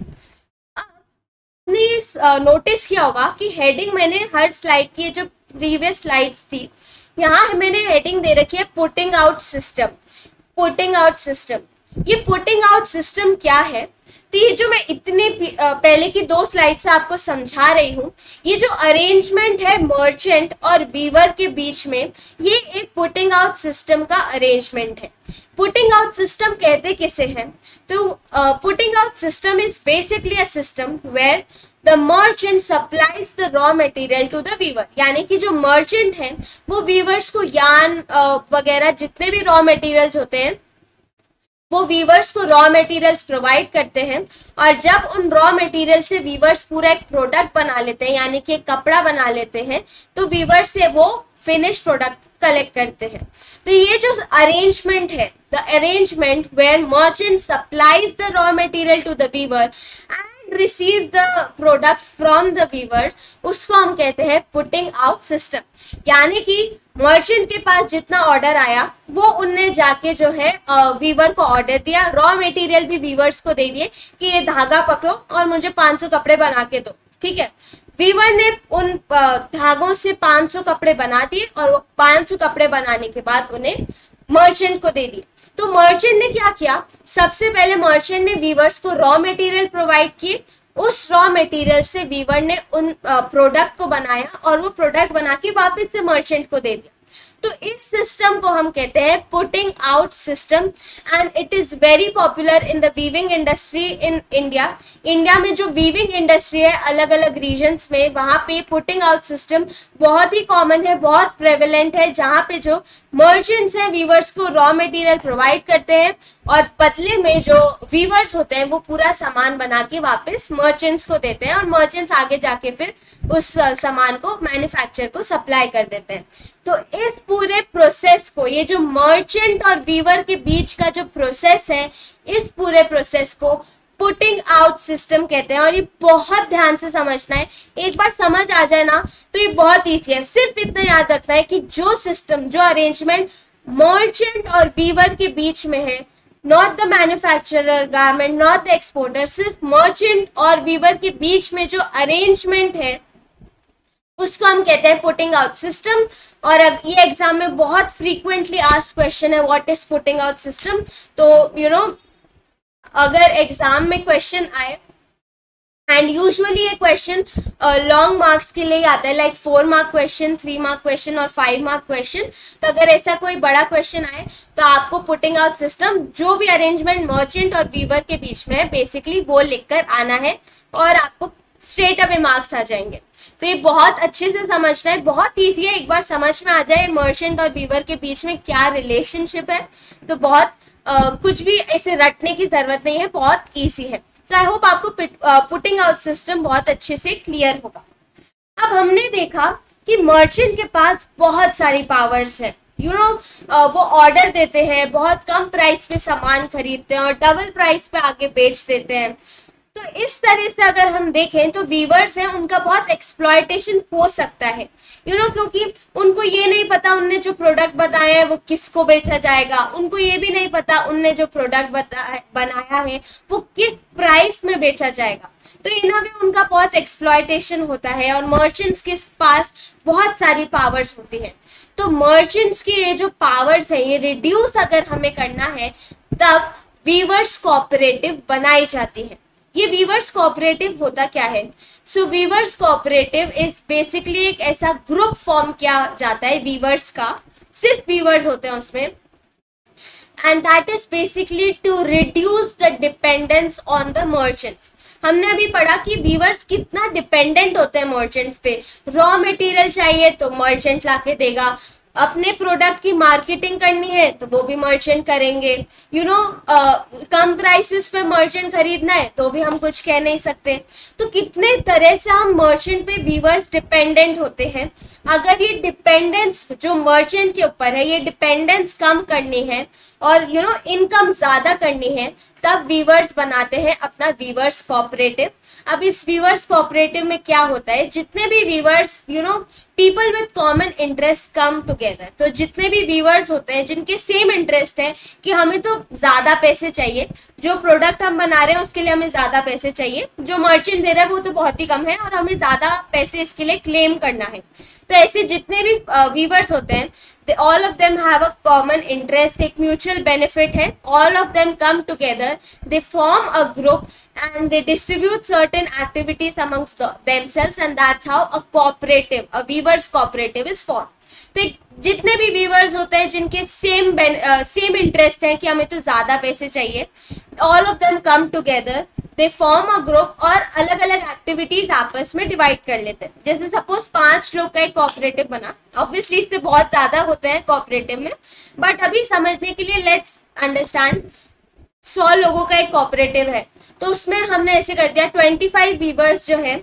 आपने नोटिस किया होगा कि हेडिंग मैंने हर स्लाइड की जो प्रीवियस स्लाइड्स थी, यहाँ मैंने हेडिंग दे रखी है putting out system. Putting out system, ये पुटिंग आउट सिस्टम क्या है, तो ये जो मैं इतने पहले की दो स्लाइड से आपको समझा रही हूँ, ये जो अरेंजमेंट है मर्चेंट और वीवर के बीच में, ये एक पुटिंग आउट सिस्टम का अरेंजमेंट है। पुटिंग आउट सिस्टम कहते किसे हैं, तो putting out system is basically a system where the merchant supplies the raw material to the weaver, यानी कि जो मर्चेंट है वो वीवर्स को यार्न वगैरह जितने भी रॉ मटेरियल्स होते हैं वो वीवर्स को रॉ मटेरियल्स प्रोवाइड करते हैं, और जब उन रॉ मटेरियल से वीवर्स पूरा एक प्रोडक्ट बना लेते हैं यानी कि कपड़ा बना लेते हैं, तो वीवर्स से वो फिनिश प्रोडक्ट कलेक्ट करते हैं। तो ये जो अरेंजमेंट है, the arrangement where merchant supplies the raw material to the weaver and receive the product from the weaver, उसको हम कहते हैं पुटिंग आउट सिस्टम। यानी कि मर्चेंट के पास जितना ऑर्डर आया वो उनने जाके जो है वीवर को ऑर्डर दिया, रॉ मटेरियल भी वीवर्स को दे दिए कि ये धागा पकड़ो और मुझे पाँच सौ कपड़े बना के दो, ठीक है। वीवर ने उन धागों से पाँच सौ कपड़े बना दिए और वो पाँच सौ कपड़े बनाने के बाद उन्हें मर्चेंट को दे दिए। तो मर्चेंट ने क्या किया, सबसे पहले मर्चेंट ने वीवर्स को रॉ मटेरियल प्रोवाइड किए, उस रॉ मटेरियल से वीवर ने उन प्रोडक्ट को बनाया और वो प्रोडक्ट बना के वापस से मर्चेंट को दे दिया। तो इस सिस्टम को हम कहते हैं putting out system, and it is very popular in the weaving industry in India. India में जो वीविंग इंडस्ट्री है अलग अलग रीजन्स में, वहाँ पे पुटिंग आउट सिस्टम बहुत ही कॉमन है, बहुत प्रेवलेंट है, जहाँ पे जो मर्चेंट्स हैं वीवर्स को रॉ मटेरियल प्रोवाइड करते हैं और बदले में जो वीवर्स होते हैं वो पूरा सामान बना के वापस मर्चेंट्स को देते हैं और मर्चेंट्स आगे जाके फिर उस सामान को मैन्युफैक्चर को सप्लाई कर देते हैं। तो इस पूरे प्रोसेस को, ये जो मर्चेंट और वीवर के बीच का जो प्रोसेस है, इस पूरे प्रोसेस को पुटिंग आउट सिस्टम कहते हैं। और ये बहुत ध्यान से समझना है, एक बार समझ आ जाए ना तो ये बहुत ईजी है। सिर्फ इतना याद रखना है कि जो सिस्टम, जो अरेंजमेंट मर्चेंट और वीवर के बीच में है, not the manufacturer garment, not the exporter, सिर्फ मर्चेंट और वीवर के बीच में जो अरेंजमेंट है उसको हम कहते हैं पुटिंग आउट सिस्टम। और ये एग्जाम में बहुत फ्रीक्वेंटली आस्क्ड क्वेश्चन है, what is putting out system. तो यू you नो know, अगर एग्जाम में क्वेश्चन आए, एंड यूजुअली ये क्वेश्चन लॉन्ग मार्क्स के लिए आता है, like four mark question, three mark question और फाइव मार्क क्वेश्चन। तो अगर ऐसा कोई बड़ा क्वेश्चन आए तो आपको पुटिंग आउट सिस्टम, जो भी अरेंजमेंट मर्चेंट और वीवर के बीच में है, बेसिकली वो लिखकर आना है और आपको स्ट्रेट अवे मार्क्स आ जाएंगे। तो ये बहुत अच्छे से समझना है, बहुत ईजी है। एक बार समझ में आ जाए मर्चेंट और वीवर के बीच में क्या रिलेशनशिप है तो बहुत Uh, कुछ भी ऐसे रटने की जरूरत नहीं है, बहुत इजी है। तो आई होप आपको पुटिंग आउट सिस्टम बहुत अच्छे से क्लियर होगा। अब हमने देखा कि मर्चेंट के पास बहुत सारी पावर्स है, यू नो वो ऑर्डर देते हैं, बहुत कम प्राइस पे सामान खरीदते हैं और डबल प्राइस पे आगे बेच देते हैं। तो इस तरह से अगर हम देखें तो वीवर्स हैं, उनका बहुत एक्सप्लॉयटेशन हो सकता है, यू you नो know, क्योंकि उनको ये नहीं पता उनने जो प्रोडक्ट बताया है वो किसको बेचा जाएगा, उनको ये भी नहीं पता उनने जो प्रोडक्ट बनाया है वो किस प्राइस में बेचा जाएगा। तो इन वे उनका बहुत एक्सप्लॉयटेशन होता है और मर्चेंट्स के पास बहुत सारी पावर्स होती है। तो मर्चेंट्स की ये जो पावर्स है ये रिड्यूस अगर हमें करना है तब वीवर्स कोऑपरेटिव बनाई जाती है। ये वीवर्स कोऑपरेटिव होता क्या है? So weavers cooperative is basically एक ऐसा ग्रुप फॉर्म किया जाता है वीवर्स का, सिर्फ वीवर्स होते हैं उसमें, and that is basically to reduce the dependence on the merchants. हमने अभी पढ़ा कि वीवर्स कितना डिपेंडेंट होते हैं मर्चेंट्स पे। रॉ मटेरियल चाहिए तो मर्चेंट लाके देगा, अपने प्रोडक्ट की मार्केटिंग करनी है तो वो भी मर्चेंट करेंगे, यू नो कम प्राइसेस पे मर्चेंट खरीदना है तो भी हम कुछ कह नहीं सकते। तो कितने तरह से हम मर्चेंट पे वीवर्स डिपेंडेंट होते हैं। अगर ये डिपेंडेंस जो मर्चेंट के ऊपर है, ये डिपेंडेंस कम करनी है और यू नो इनकम ज्यादा करनी है, तब वीवर्स बनाते हैं अपना वीवर्स कोऑपरेटिव। अब इस वीवर्स कोऑपरेटिव में क्या होता है, जितने भी weavers you know people with common interest come together, तो जितने भी वीवर्स होते हैं जिनके सेम इंटरेस्ट है कि हमें तो ज्यादा पैसे चाहिए, जो प्रोडक्ट हम बना रहे हैं उसके लिए हमें ज्यादा पैसे चाहिए, जो मर्चेंट दे रहा है वो तो बहुत ही कम है और हमें ज्यादा पैसे इसके लिए क्लेम करना है। तो ऐसे जितने भी वीवर्स होते हैं, all of them have a common interest, एक mutual benefit है, all of them come together, they form a group and they distribute certain activities amongst the, themselves, and that's how a cooperative, a weavers cooperative is formed. तो जितने भी वीवर्स होते हैं जिनके सेम सेम इंटरेस्ट है कि हमें तो ज्यादा पैसे चाहिए, all of them come together, they form a group और अलग अलग एक्टिविटीज आपस में डिवाइड कर लेते हैं। जैसे सपोज पांच लोग का एक कोऑपरेटिव बना, ऑब्वियसली इससे बहुत ज्यादा होते हैं कोऑपरेटिव में, बट अभी समझने के लिए लेट्स अंडरस्टैंड सौ लोगों का एक कोऑपरेटिव है, तो उसमें हमने ऐसे कर दिया ट्वेंटी फाइव वीवर्स जो है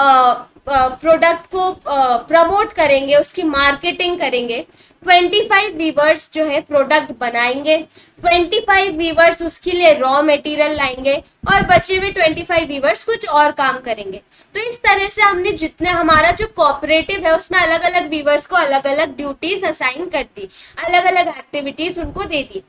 प्रोडक्ट को प्रमोट करेंगे, उसकी मार्केटिंग करेंगे, ट्वेंटी फाइव वीवर्स जो है प्रोडक्ट बनाएंगे, ट्वेंटी फाइव वीवर्स उसके लिए रॉ मटेरियल लाएंगे और बचे हुए ट्वेंटी फाइव वीवर्स कुछ और काम करेंगे। तो इस तरह से हमने जितने हमारा जो कोऑपरेटिव है उसमें अलग अलग वीवर्स को अलग अलग ड्यूटीज असाइन कर दी, अलग अलग एक्टिविटीज उनको दे दी।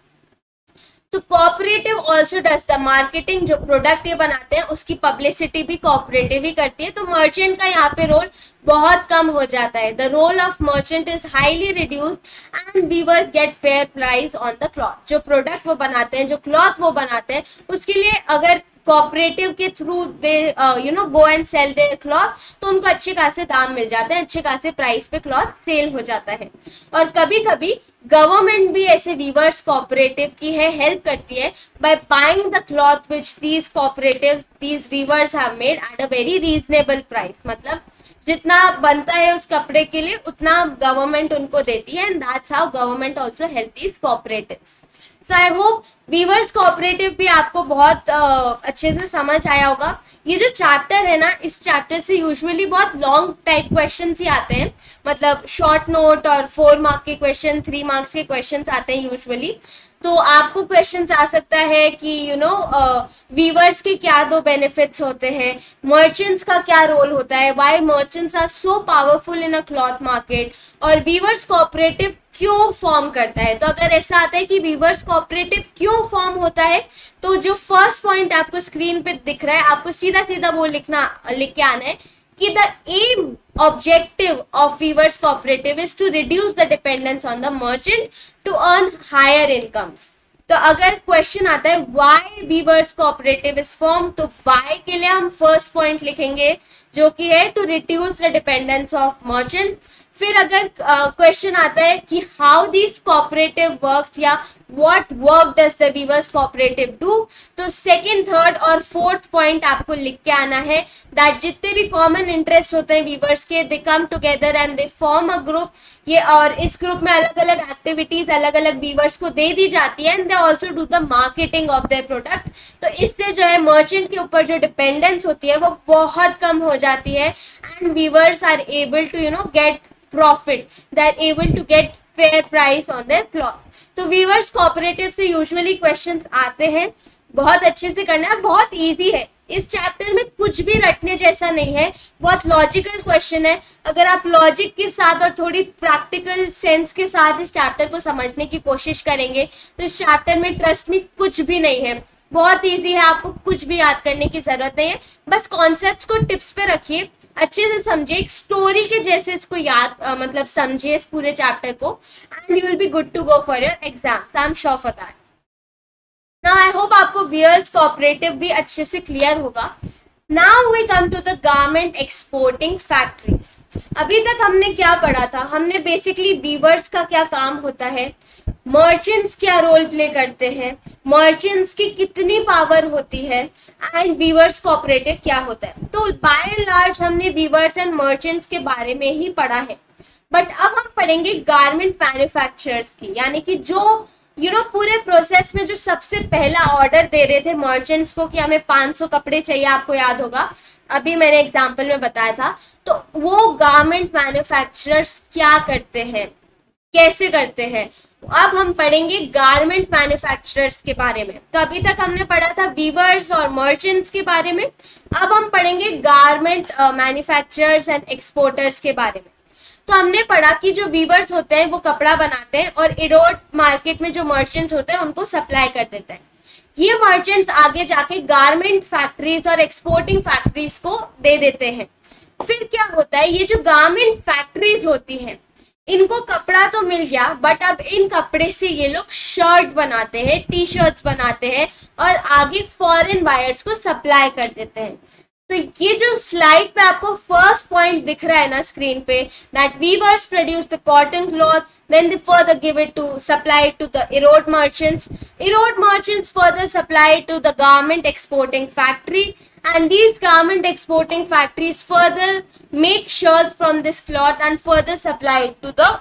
तो cooperative also does the marketing, जो प्रोडक्ट ये बनाते हैं उसकी पब्लिसिटी भी कोऑपरेटिव ही करती है। तो मर्चेंट का यहाँ पे रोल बहुत कम हो जाता है। The role of merchant is highly reduced and weavers get fair price on the cloth. जो प्रोडक्ट वो बनाते हैं, जो क्लॉथ वो बनाते हैं, उसके लिए अगर कोऑपरेटिव के through they you know go and sell their cloth, तो उनको अच्छे खासे दाम मिल जाते हैं, अच्छे खासे प्राइस पे क्लॉथ सेल हो जाता है। और कभी कभी गवर्नमेंट भी ऐसे वीवर्स कोऑपरेटिव की है हेल्प करती है by buying the cloth which these cooperatives these weavers have made at a very reasonable price. मतलब जितना बनता है उस कपड़े के लिए उतना गवर्नमेंट उनको देती है, and that's how government also help these cooperatives. So I hope weavers cooperative भी आपको बहुत uh, अच्छे से समझ आया होगा। ये जो चैप्टर है ना, इस चैप्टर से यूजुअली बहुत लॉन्ग टाइप क्वेश्चंस ही आते हैं, मतलब शॉर्ट नोट और फोर मार्क के क्वेश्चन, थ्री मार्क्स के क्वेश्चंस आते हैं यूजुअली। तो आपको क्वेश्चंस आ सकता है कि यू नो वीवर्स के क्या दो बेनिफिट्स होते हैं, मर्चेंट्स का क्या रोल होता है, why merchants are so powerful in a cloth market, और वीवर्स कोऑपरेटिव क्यों फॉर्म करता है। तो अगर ऐसा आता है कि वीवर्स कोऑपरेटिव क्यों फॉर्म होता है, तो जो फर्स्ट पॉइंट आपको स्क्रीन पे दिख रहा है, आपको सीधा सीधा वो लिखना लिख के आना है कि the aim objective of weavers cooperative is to reduce the dependence on the merchant to earn higher incomes। तो अगर क्वेश्चन आता है why weavers cooperative is formed, तो why के लिए हम फर्स्ट पॉइंट लिखेंगे जो कि है to reduce the dependence of merchant। फिर अगर क्वेश्चन uh, आता है कि how these cooperative works या what work does the weavers cooperative do, तो सेकेंड, थर्ड और फोर्थ पॉइंट आपको लिख के आना है दैट जितने भी कॉमन इंटरेस्ट होते हैं वीवर्स के, they come together and they form a group. ये और इस ग्रुप में अलग अलग एक्टिविटीज अलग अलग वीवर्स को दे दी जाती है, and they also do the marketing of their product. तो इससे जो है मर्चेंट के ऊपर जो डिपेंडेंस होती है वो बहुत कम हो जाती है, and weavers are able to you know get profit, they are able to get fair price on their cloth. तो वीवर्स कोऑपरेटिव से यूजुअली क्वेश्चंस आते हैं, बहुत अच्छे से करना है, बहुत इजी है। इस चैप्टर में कुछ भी रटने जैसा नहीं है, बहुत लॉजिकल क्वेश्चन है। अगर आप लॉजिक के साथ और थोड़ी प्रैक्टिकल सेंस के साथ इस चैप्टर को समझने की कोशिश करेंगे तो इस चैप्टर में ट्रस्ट मी कुछ भी नहीं है, बहुत इजी है, आपको कुछ भी याद करने की जरूरत नहीं है। बस कॉन्सेप्ट्स को टिप्स पे रखिए, अच्छे से समझिए, एक स्टोरी के जैसे इसको याद आ, मतलब समझिए इस पूरे चैप्टर को, and you will be good to go for your exams. I am sure for that. Now I hope आपको वीवर्स कोऑपरेटिव भी अच्छे से क्लियर होगा। Now we come to the garment exporting factories. अभी तक हमने क्या पढ़ा था, हमने बेसिकली वीवर्स का क्या काम होता है, मर्चेंट्स क्या रोल प्ले करते हैं, मर्चेंट्स की कितनी पावर होती है, एंड वीवर्स कोऑपरेटिव क्या होता है। तो बाय एंड लार्ज हमने वीवर्स एंड मर्चेंट्स के बारे में ही पढ़ा है, बट अब हम पढ़ेंगे गारमेंट मैन्युफैक्चरर्स की, यानी कि जो यू you नो know, पूरे प्रोसेस में जो सबसे पहला ऑर्डर दे रहे थे मर्चेंट्स को कि हमें पाँच सौ कपड़े चाहिए, आपको याद होगा अभी मैंने एग्जांपल में बताया था। तो वो गारमेंट मैन्युफैक्चरर्स क्या करते हैं, कैसे करते हैं, अब हम पढ़ेंगे गारमेंट मैन्युफैक्चरर्स के बारे में। तो अभी तक हमने पढ़ा था वीवर्स और मर्चेंट्स के बारे में, अब हम पढ़ेंगे गारमेंट मैन्युफैक्चरर्स एंड एक्सपोर्टर्स के बारे में। तो हमने पढ़ा कि जो वीवर्स होते हैं वो कपड़ा बनाते हैं और इरोड मार्केट में जो मर्चेंट्स होते हैं उनको सप्लाई कर देते हैं। ये मर्चेंट्स आगे जाके गारमेंट फैक्ट्रीज और एक्सपोर्टिंग फैक्ट्रीज को दे देते हैं। फिर क्या होता है, ये जो गारमेंट फैक्ट्रीज होती हैं इनको कपड़ा तो मिल गया, बट अब इन कपड़े से ये लोग शर्ट बनाते हैं, टी शर्ट्स बनाते हैं और आगे फॉरेन बायर्स को सप्लाई कर देते हैं। तो ये जो स्लाइड पे आपको फर्स्ट पॉइंट दिख रहा है ना स्क्रीन पे, that weavers produce the cotton cloth, then they further give it to supply to the Erode merchants, Erode merchants further supply to the garment exporting factory, and these garment exporting factories further make shirts from this cloth and further supply it to the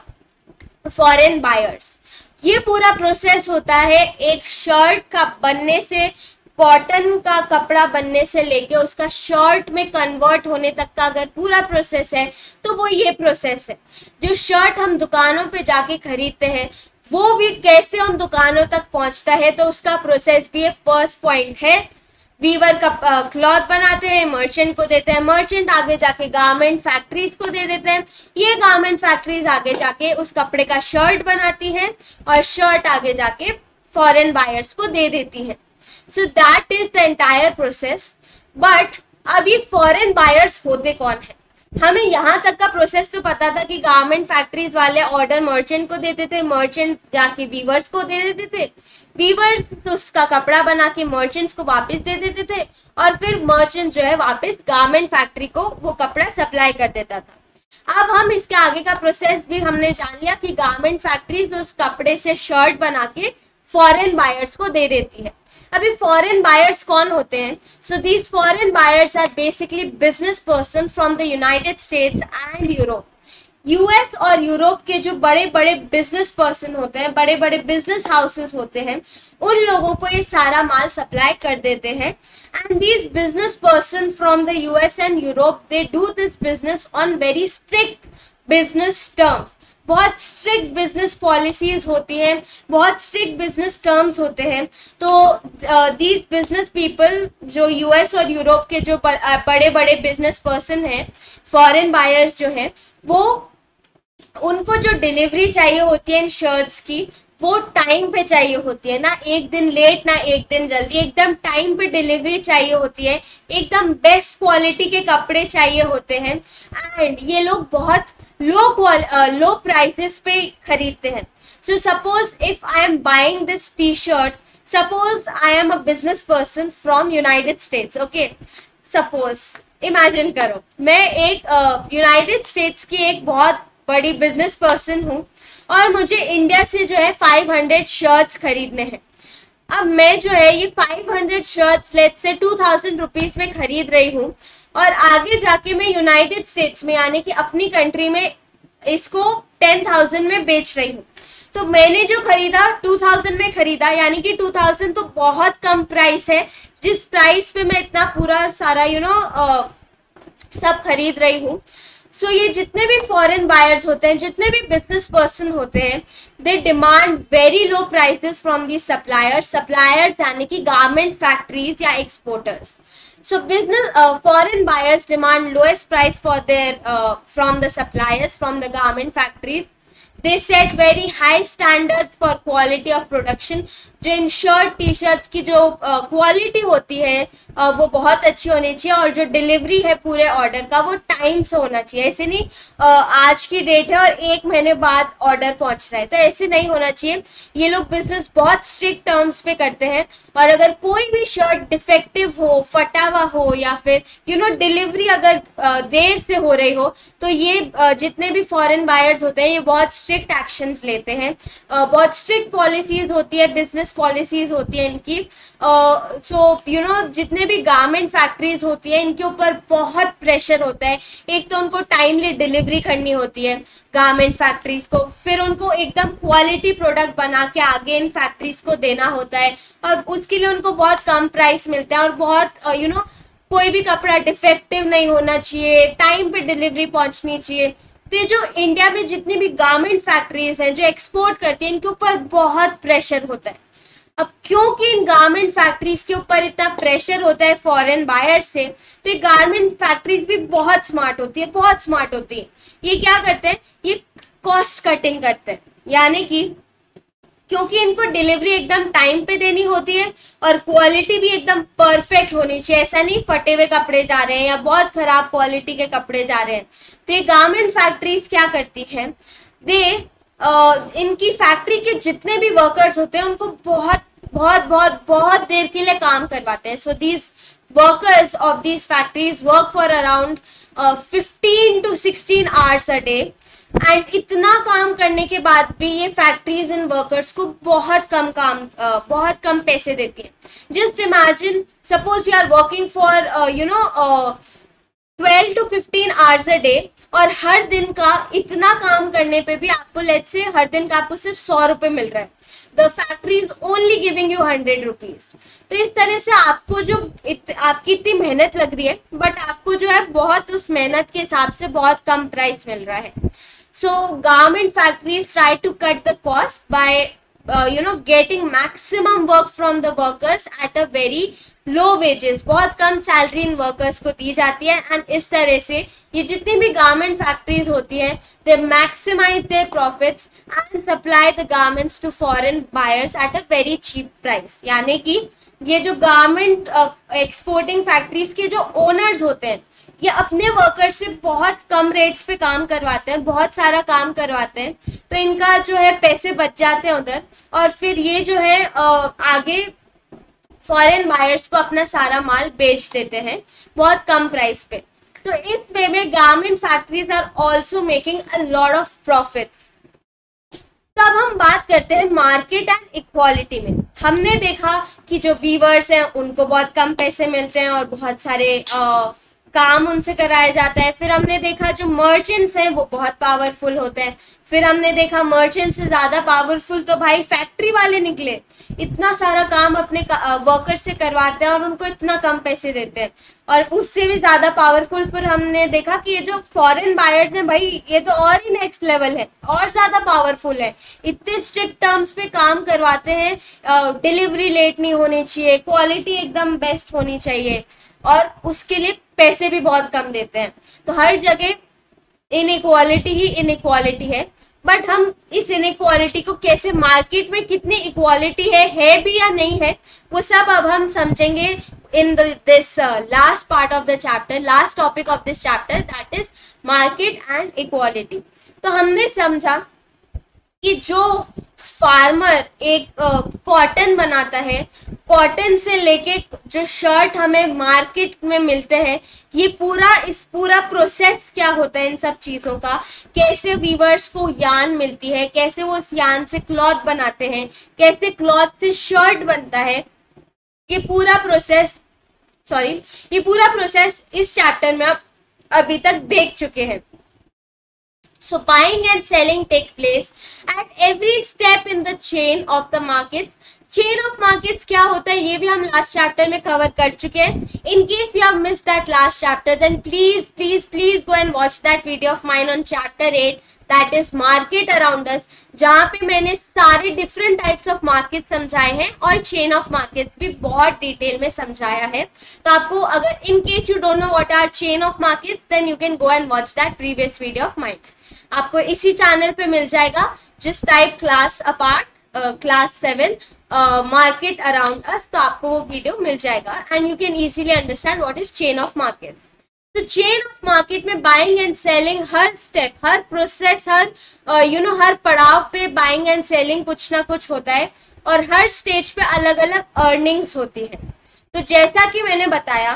foreign buyers। ये पूरा प्रोसेस होता है एक शर्ट का बनने से, कॉटन का कपड़ा बनने से लेके उसका शर्ट में कन्वर्ट होने तक का अगर पूरा प्रोसेस है तो वो ये प्रोसेस है। जो शर्ट हम दुकानों पे जाके खरीदते हैं वो भी कैसे उन दुकानों तक पहुंचता है, तो उसका प्रोसेस भी फर्स्ट पॉइंट है। वीवर का क्लॉथ बनाते हैं, मर्चेंट को देते हैं, मर्चेंट आगे जाके गारमेंट फैक्ट्रीज को दे देते हैं, ये गारमेंट फैक्ट्रीज आगे जाके उस कपड़े का शर्ट बनाती हैं और शर्ट आगे जाके फॉरेन बायर्स को दे देती हैं। So that is the entire process. But अभी फॉरेन बायर्स होते कौन है, हमें यहाँ तक का प्रोसेस तो पता था कि गारमेंट फैक्ट्रीज वाले ऑर्डर मर्चेंट को देते थे, मर्चेंट जाके वीवर्स को दे देते थे, वीवर्स तो उसका कपड़ा बना के मर्चेंट्स को वापस दे देते थे और फिर मर्चेंट जो है वापस गारमेंट फैक्ट्री को वो कपड़ा सप्लाई कर देता था। अब हम इसके आगे का प्रोसेस भी हमने जान लिया कि गारमेंट फैक्ट्रीज उस कपड़े से शर्ट बना के फॉरेन बायर्स को दे देती है। अभी फॉरेन बायर्स कौन होते हैं? So these foreign buyers are basically business person from the United States and Europe. US और यूरोप के जो बड़े बड़े बिजनेस पर्सन होते हैं, बड़े बड़े बिजनेस हाउसेस होते हैं, उन लोगों को ये सारा माल सप्लाई कर देते हैं। And these business person from the US and Europe, they do this business on very strict business terms. बहुत स्ट्रिक्ट बिजनेस पॉलिसीज होती हैं, बहुत स्ट्रिक्ट बिजनेस टर्म्स होते हैं। तो दीज बिजनेस पीपल, जो यूएस और यूरोप के जो बड़े बड़े बिजनेस पर्सन हैं, फॉरेन बायर्स जो हैं, वो उनको जो डिलीवरी चाहिए होती है इन शर्ट्स की, वो टाइम पे चाहिए होती है, ना एक दिन लेट ना एक दिन जल्दी, एकदम टाइम पे डिलीवरी चाहिए होती है, एकदम बेस्ट क्वालिटी के कपड़े चाहिए होते हैं। एंड ये लोग बहुत लो लो प्राइसेस पे खरीदते हैं। So suppose if I am buying this T shirt, suppose I am a business person from United States, okay, suppose imagine करो मैं एक यूनाइटेड uh, स्टेट्स की एक बहुत बड़ी बिजनेस पर्सन हूँ और मुझे इंडिया से जो है फाइव हंड्रेड शर्ट्स खरीदने हैं। अब मैं जो है ये five hundred shirts let's say two thousand rupees में खरीद रही हूँ और आगे जाके मैं यूनाइटेड स्टेट्स में, यानी कि अपनी कंट्री में, इसको टेन थाउजेंड में बेच रही हूँ। तो मैंने जो खरीदा टू थाउजेंड में खरीदा, यानी कि टू थाउजेंड तो बहुत कम प्राइस है, जिस प्राइस पे मैं इतना पूरा सारा यू you नो know, सब खरीद रही हूँ। सो so, ये जितने भी फॉरेन बायर्स होते हैं, जितने भी बिजनेस पर्सन होते हैं, they demand very low prices from the suppliers. Suppliers यानी कि गारमेंट फैक्ट्रीज या exporters. So business foreign buyers demand lowest price for their from the suppliers, from the garment factories. They set very high standards for quality of production। जो इन शर्ट टी शर्ट्स की जो क्वालिटी uh, होती है uh, वो बहुत अच्छी होनी चाहिए, और जो डिलीवरी है पूरे ऑर्डर का वो टाइम से होना चाहिए। ऐसे नहीं uh, आज की डेट है और एक महीने बाद ऑर्डर पहुंच रहा है, तो ऐसे नहीं होना चाहिए। ये लोग बिजनेस बहुत स्ट्रिक्ट टर्म्स पे करते हैं, और अगर कोई भी शर्ट डिफेक्टिव हो, फटा हुआ हो, या फिर यू नो डिलीवरी अगर uh, देर से हो रही हो, तो ये uh, जितने भी फॉरेन बायर्स होते हैं ये बहुत स्ट्रिक्ट एक्शंस लेते हैं। uh, बहुत स्ट्रिक्ट पॉलिसीज होती है, बिजनेस पॉलिसीज होती है इनकी। सो यू नो जितने भी गारमेंट फैक्ट्रीज होती है, इनके ऊपर बहुत प्रेशर होता है। एक तो उनको टाइमली डिलीवरी करनी होती है गारमेंट फैक्ट्रीज को, फिर उनको एकदम क्वालिटी प्रोडक्ट बना के आगे इन फैक्ट्रीज को देना होता है, और उसके लिए उनको बहुत कम प्राइस मिलता है, और बहुत you uh, know you know, कोई भी कपड़ा डिफेक्टिव नहीं होना चाहिए, टाइम पे डिलीवरी पहुंचनी चाहिए। तो ये जो इंडिया में जितनी भी गारमेंट फैक्ट्रीज हैं जो एक्सपोर्ट करती हैं, इनके ऊपर बहुत प्रेशर होता है। अब क्योंकि इन गारमेंट फैक्ट्रीज के ऊपर इतना प्रेशर होता है फॉरेन बायर से, तो ये गारमेंट फैक्ट्रीज भी बहुत स्मार्ट होती है, बहुत स्मार्ट होती है। ये क्या करते हैं, ये कॉस्ट कटिंग करते हैं, यानी कि क्योंकि इनको डिलीवरी एकदम टाइम पे देनी होती है और क्वालिटी भी एकदम परफेक्ट होनी चाहिए। ऐसा नहीं फटे हुए कपड़े जा रहे हैं या बहुत खराब क्वालिटी के कपड़े जा रहे हैं। तो ये गारमेंट फैक्ट्रीज क्या करती हैं, दे uh, इनकी फैक्ट्री के जितने भी वर्कर्स होते हैं उनको बहुत बहुत बहुत बहुत देर के लिए काम करवाते हैं। So these workers of these factories work for around fifteen to sixteen hours a day, and इतना काम करने के बाद भी ये फैक्ट्रीज इन वर्कर्स को बहुत कम काम uh, बहुत कम पैसे देती है। Just imagine, suppose you are working for you know twelve to fifteen hours a day, और हर दिन का इतना काम करने पे भी आपको लेट्स से हर दिन का आपको सिर्फ सौ रुपये मिल रहा है। The factory is only giving you hundred rupees. तो इस तरह से आपको जो इत, आपकी इतनी मेहनत लग रही है, बट आपको जो है बहुत उस मेहनत के हिसाब से बहुत कम प्राइस मिल रहा है। So garment factories try to cut the cost by uh, you know getting maximum work from the workers at a very low wages। बहुत कम सैलरी इन वर्कर्स को दी जाती है, एंड इस तरह से ये जितनी भी गारमेंट फैक्ट्रीज होती हैं, they maximize their profits and supply the garments to foreign buyers at a very cheap price. यानी कि ये जो गारमेंट एक्सपोर्टिंग फैक्ट्रीज के जो ओनर्स होते हैं, ये अपने वर्कर्स से बहुत कम रेट्स पे काम करवाते हैं, बहुत सारा काम करवाते हैं, तो इनका जो है पैसे बच जाते हैं उधर, और फिर ये जो है आगे फॉरेन बायर्स को अपना सारा माल बेच देते हैं बहुत कम प्राइस पे। तो इस वे में garment factories are also making a lot of profits. तो अब हम बात करते हैं मार्केट एंड इक्वालिटी में। हमने देखा कि जो वीवर्स हैं उनको बहुत कम पैसे मिलते हैं और बहुत सारे आ, काम उनसे कराया जाता है। फिर हमने देखा जो मर्चेंट्स हैं वो बहुत पावरफुल होते हैं। फिर हमने देखा मर्चेंट से ज़्यादा पावरफुल तो भाई फैक्ट्री वाले निकले, इतना सारा काम अपने वर्कर से करवाते हैं और उनको इतना कम पैसे देते हैं। और उससे भी ज़्यादा पावरफुल फिर हमने देखा कि ये जो फॉरेन बायर्स हैं भाई, ये तो और ही नेक्स्ट लेवल है, और ज़्यादा पावरफुल है। इतने स्ट्रिक्ट टर्म्स पे काम करवाते हैं, डिलीवरी लेट नहीं होनी चाहिए, क्वालिटी एकदम बेस्ट होनी चाहिए, और उसके लिए पैसे भी बहुत कम देते हैं। तो हर जगह इनइक्वालिटी ही इनइक्वालिटी है। बट हम इस इनइक्वालिटी को कैसे, मार्केट में कितनी इक्वालिटी है है भी या नहीं है, वो सब अब हम समझेंगे in this last part of the chapter, last topic of this chapter, that is market and equality. तो हमने समझा कि जो फार्मर एक कॉटन uh, बनाता है, कॉटन से लेके जो शर्ट हमें मार्केट में मिलते हैं, ये पूरा इस पूरा प्रोसेस क्या होता है इन सब चीज़ों का, कैसे वीवर्स को यान मिलती है, कैसे वो उस यान से क्लॉथ बनाते हैं, कैसे क्लॉथ से शर्ट बनता है, ये पूरा प्रोसेस सॉरी ये पूरा प्रोसेस इस चैप्टर में आप अभी तक देख चुके हैं। So buying and selling take place at every step in the chain of the markets. Chain of markets क्या होता है ये भी हम लास्ट चैप्टर में कवर कर चुके हैं। In case you have miss that last chapter, then please please please go and watch that video of mine on chapter eight, that is market around us, जहाँ पे मैंने सारे डिफरेंट टाइप्स ऑफ मार्केट समझाए हैं और चेन ऑफ मार्केट्स भी बहुत डिटेल में समझाया है। तो आपको अगर in case you don't know what are chain of markets, then you can go and watch that previous video of mine. आपको इसी चैनल पे मिल जाएगा, जिस type class apart class seven market around us, तो आपको वो वीडियो मिल जाएगा and you can easily understand what is chain of market. तो चेन ऑफ मार्केट में बाइंग एंड सेलिंग, हर स्टेप, हर प्रोसेस, हर यू नो हर पड़ाव पे बाइंग एंड सेलिंग कुछ ना कुछ होता है और हर स्टेज पे अलग अलग अर्निंग्स होती है। तो जैसा कि मैंने बताया,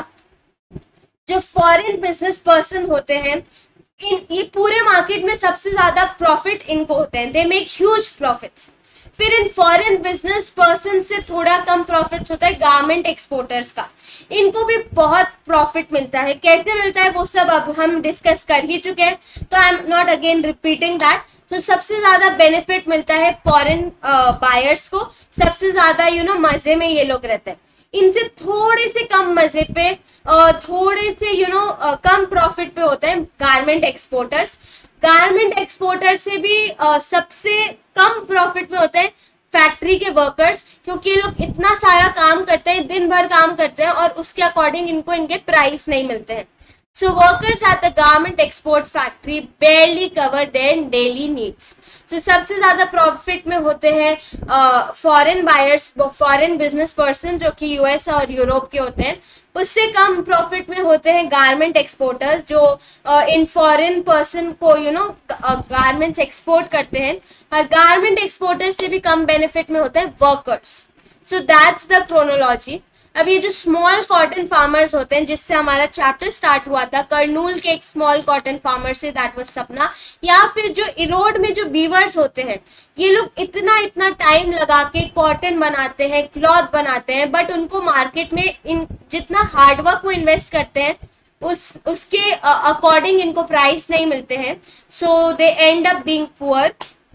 जो फॉरेन बिजनेस पर्सन होते हैं, इन ये पूरे मार्केट में सबसे ज्यादा प्रॉफिट इनको होते हैं, दे मेक ह्यूज प्रॉफिट्स। फिर इन फॉरेन बिजनेस पर्सन से थोड़ा कम प्रॉफिट्स होता है गारमेंट एक्सपोर्टर्स का, इनको भी बहुत प्रॉफिट मिलता है। कैसे मिलता है वो सब अब हम डिस्कस कर ही चुके हैं, तो I am not again repeating that. तो सबसे ज्यादा बेनिफिट मिलता है फॉरेन बायर्स को, सबसे ज्यादा यू नो मजे में ये लोग रहते हैं। इनसे थोड़े से कम मजे पे, थोड़े से यू नो कम प्रॉफिट पे होते हैं गारमेंट एक्सपोर्टर्स। गारमेंट एक्सपोर्टर से भी uh, सबसे कम प्रॉफिट में होते हैं फैक्ट्री के वर्कर्स, क्योंकि ये लोग इतना सारा काम करते हैं, दिन भर काम करते हैं और उसके अकॉर्डिंग इनको इनके प्राइस नहीं मिलते हैं। So workers at the garment export factory barely cover their daily needs. So so, सबसे ज्यादा प्रॉफिट में होते हैं foreign buyers, foreign business person जो कि यूएस और यूरोप के होते हैं। उससे कम प्रॉफिट में होते हैं गारमेंट एक्सपोर्टर्स, जो uh, इन फॉरेन पर्सन को यू नो गारमेंट्स एक्सपोर्ट करते हैं। और गारमेंट एक्सपोर्टर्स से भी कम बेनिफिट में होते हैं workers. So that's the chronology. अब ये जो स्मॉल कॉटन फार्मर्स होते हैं, जिससे हमारा चैप्टर स्टार्ट हुआ था, करनूल के एक स्मॉल कॉटन फार्मर से, दैट वाज सपना, या फिर जो इरोड में जो वीवर्स होते हैं, ये लोग इतना इतना टाइम लगा के कॉटन बनाते हैं, क्लॉथ बनाते हैं, बट उनको मार्केट में इन जितना हार्डवर्क वो इन्वेस्ट करते हैं उस उसके अकॉर्डिंग इनको प्राइस नहीं मिलते हैं। So they end up being poor.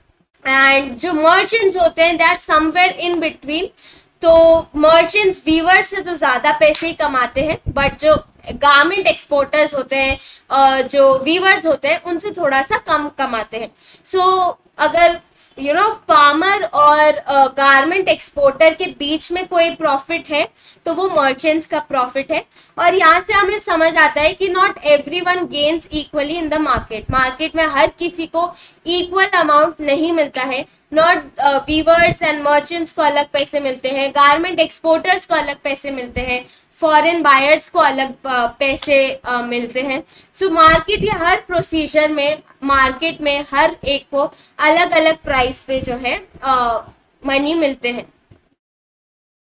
And जो मर्चेंट्स होते हैं, they are somewhere in between. तो मर्चेंट्स वीवर से तो ज्यादा पैसे ही कमाते हैं, बट जो गारमेंट एक्सपोर्टर्स होते हैं, जो वीवर्स होते हैं, उनसे थोड़ा सा कम कमाते हैं। सो so, अगर यू नो फार्मर और गारमेंट uh, एक्सपोर्टर के बीच में कोई प्रॉफिट है तो वो मर्चेंट्स का प्रॉफिट है। और यहाँ से हमें समझ आता है कि not every one gains equally in the market. Market में हर किसी को इक्वल अमाउंट नहीं मिलता है। नॉट वीवर्स एंड मर्चेंट्स को अलग पैसे मिलते हैं, गारमेंट एक्सपोर्टर्स को अलग पैसे मिलते हैं, फॉरेन बायर्स को अलग पैसे uh, मिलते हैं। सो so, मार्केट या हर प्रोसीजर में, मार्केट में हर एक को अलग अलग प्राइस पे जो है मनी uh, मिलते हैं।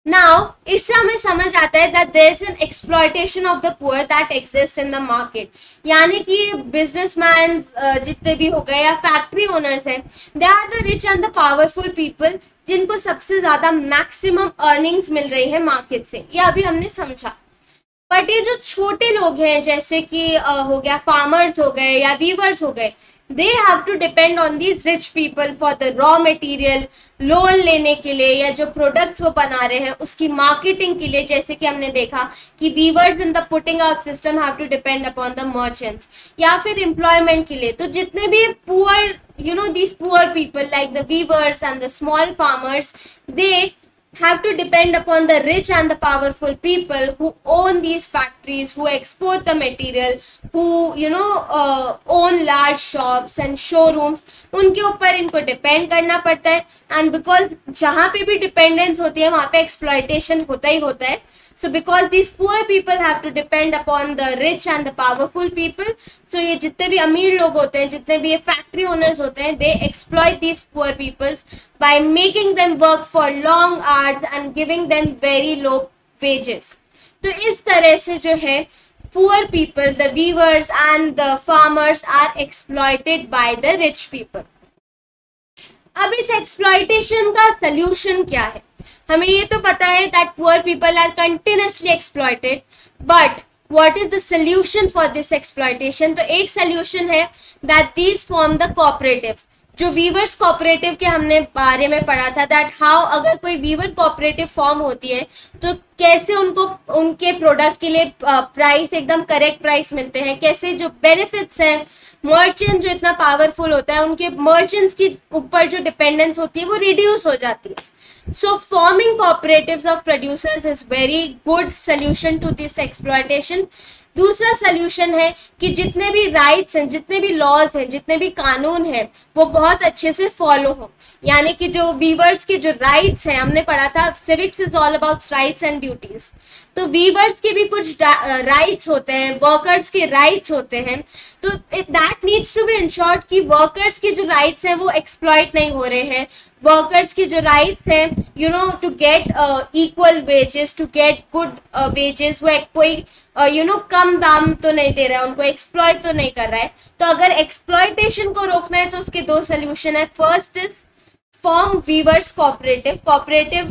नाउ इससे हमें समझ आता है that there is an exploitation of the poor that exist in the market, यानी कि बिजनेसमैन जितने भी हो गए या फैक्ट्री ओनर्स हैं, they are the rich and the powerful people जिनको सबसे ज्यादा मैक्सिमम अर्निंग्स मिल रही है मार्केट से, ये अभी हमने समझा। बट ये जो छोटे लोग हैं जैसे कि uh, हो गया फार्मर्स हो गए या वीवर्स हो गए, they have to depend on these rich people for the raw material, loan लेने के लिए या जो प्रोडक्ट्स वो बना रहे हैं उसकी मार्केटिंग के लिए, जैसे कि हमने देखा कि weavers in the putting out system have to depend upon the merchants, या फिर एम्प्लॉयमेंट के लिए। तो जितने भी poor you know these poor people like the weavers and the small farmers, they have to depend upon the rich and the powerful people who own these factories, who export the material, who you know uh, own large shops and showrooms, उनके ऊपर इनको डिपेंड करना पड़ता है। एंड बिकॉज जहाँ पे भी डिपेंडेंस होती है वहाँ पे एक्सप्लॉयटेशन होता ही होता है। So because these poor people have to depend upon the rich and the powerful people, so ये जितने भी अमीर लोग होते हैं, जितने भी ये फैक्ट्री ओनर्स होते हैं, they exploit these poor peoples by making them work for long hours and giving them very low wages. तो इस तरह से जो है poor people, the weavers and the farmers are exploited by the rich people. अब इस exploitation का solution क्या है? हमें ये तो पता है that poor people are continuously exploited, but what is the solution for this exploitation? तो एक सोल्यूशन है that these form the cooperatives. जो वीवर्स कोऑपरेटिव के हमने बारे में पढ़ा था, दैट हाउ अगर कोई वीवर कोऑपरेटिव फॉर्म होती है तो कैसे उनको उनके प्रोडक्ट के लिए प्राइस एकदम करेक्ट प्राइस मिलते हैं, कैसे जो बेनिफिट्स हैं, मर्चेंट जो इतना पावरफुल होता है उनके मर्चेंट्स के ऊपर जो डिपेंडेंस होती है वो रिड्यूस हो जाती है। So forming cooperatives of producers is very good solution to this exploitation. दूसरा सोल्यूशन है कि जितने भी राइट्स हैं, जितने भी लॉज हैं, जितने भी कानून हैं वो बहुत अच्छे से फॉलो हो, यानी कि जो वीवर्स के जो राइट्स हैं, हमने पढ़ा था civics is all about rights and duties, तो वीवर्स के भी कुछ राइट्स होते हैं, वर्कर्स के राइट्स होते हैं, तो that needs to be ensured कि वर्कर्स के जो राइट्स हैं वो एक्सप्लॉइट नहीं हो रहे हैं, वर्कर्स की जो राइट्स हैं you know to get equal wages, to get good wages, वो कोई यू नो कम दाम तो नहीं दे रहा है, उनको एक्सप्लॉइट तो नहीं कर रहा है। तो अगर एक्सप्लॉइटेशन को रोकना है तो उसके दो सोल्यूशन है। First is form weavers cooperative. Cooperative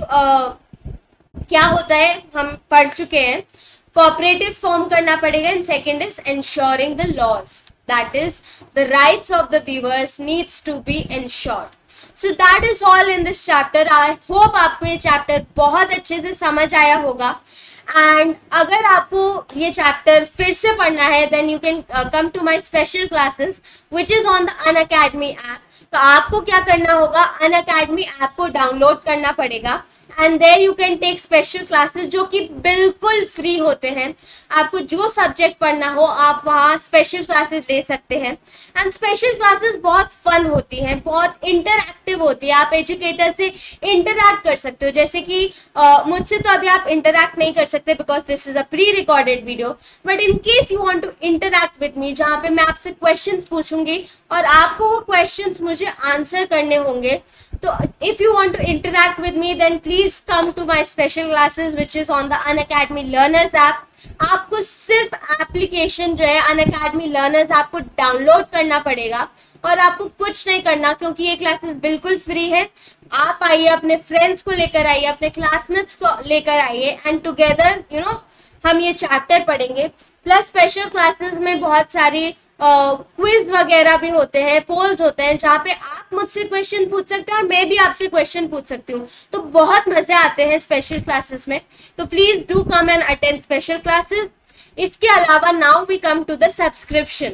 क्या होता है हम पढ़ चुके हैं, कोऑपरेटिव फॉर्म करना पड़ेगा। And second is ensuring the laws, that is the rights of the weavers needs to be ensured. So that is all in this chapter. I hope आपको ये चैप्टर बहुत अच्छे से समझ आया होगा। एंड अगर आपको ये चैप्टर फिर से पढ़ना है then you can come to my special classes which is on the Unacademy app. तो आपको क्या करना होगा, अनअकैडमी ऐप को डाउनलोड करना पड़ेगा and there you can take special classes जो कि बिल्कुल फ्री होते हैं। आपको जो सब्जेक्ट पढ़ना हो आप वहाँ स्पेशल क्लासेस ले सकते हैं। एंड स्पेशल क्लासेस बहुत फन होती हैं, बहुत इंटरैक्टिव होती है, आप एजुकेटर से इंटरैक्ट कर सकते हो। जैसे कि uh, मुझसे तो अभी आप इंटरैक्ट नहीं कर सकते because this is a pre recorded video, but in case you want to interact with me, जहाँ पे मैं आपसे क्वेश्चंस पूछूंगी और आपको वो क्वेश्चंस मुझे आंसर करने होंगे। तो if you want to interact with me then please come to my special classes which is on the Unacademy Learners app. आपको सिर्फ एप्लीकेशन जो है Unacademy Learners आपको डाउनलोड करना पड़ेगा और आपको कुछ नहीं करना क्योंकि ये क्लासेस बिल्कुल फ्री है। आप आइए, अपने फ्रेंड्स को लेकर आइए, अपने क्लासमेट्स को लेकर आइए एंड टुगेदर यू नो हम ये चैप्टर पढ़ेंगे। प्लस स्पेशल क्लासेस में बहुत सारी क्विज uh, वगैरह भी होते हैं, पोल्स होते हैं जहाँ पे आप मुझसे क्वेश्चन पूछ सकते हैं और मैं भी आपसे क्वेश्चन पूछ सकती हूँ। तो बहुत मजे आते हैं स्पेशल क्लासेस में। तो please do come and attend special classes. इसके अलावा now we come to the subscription.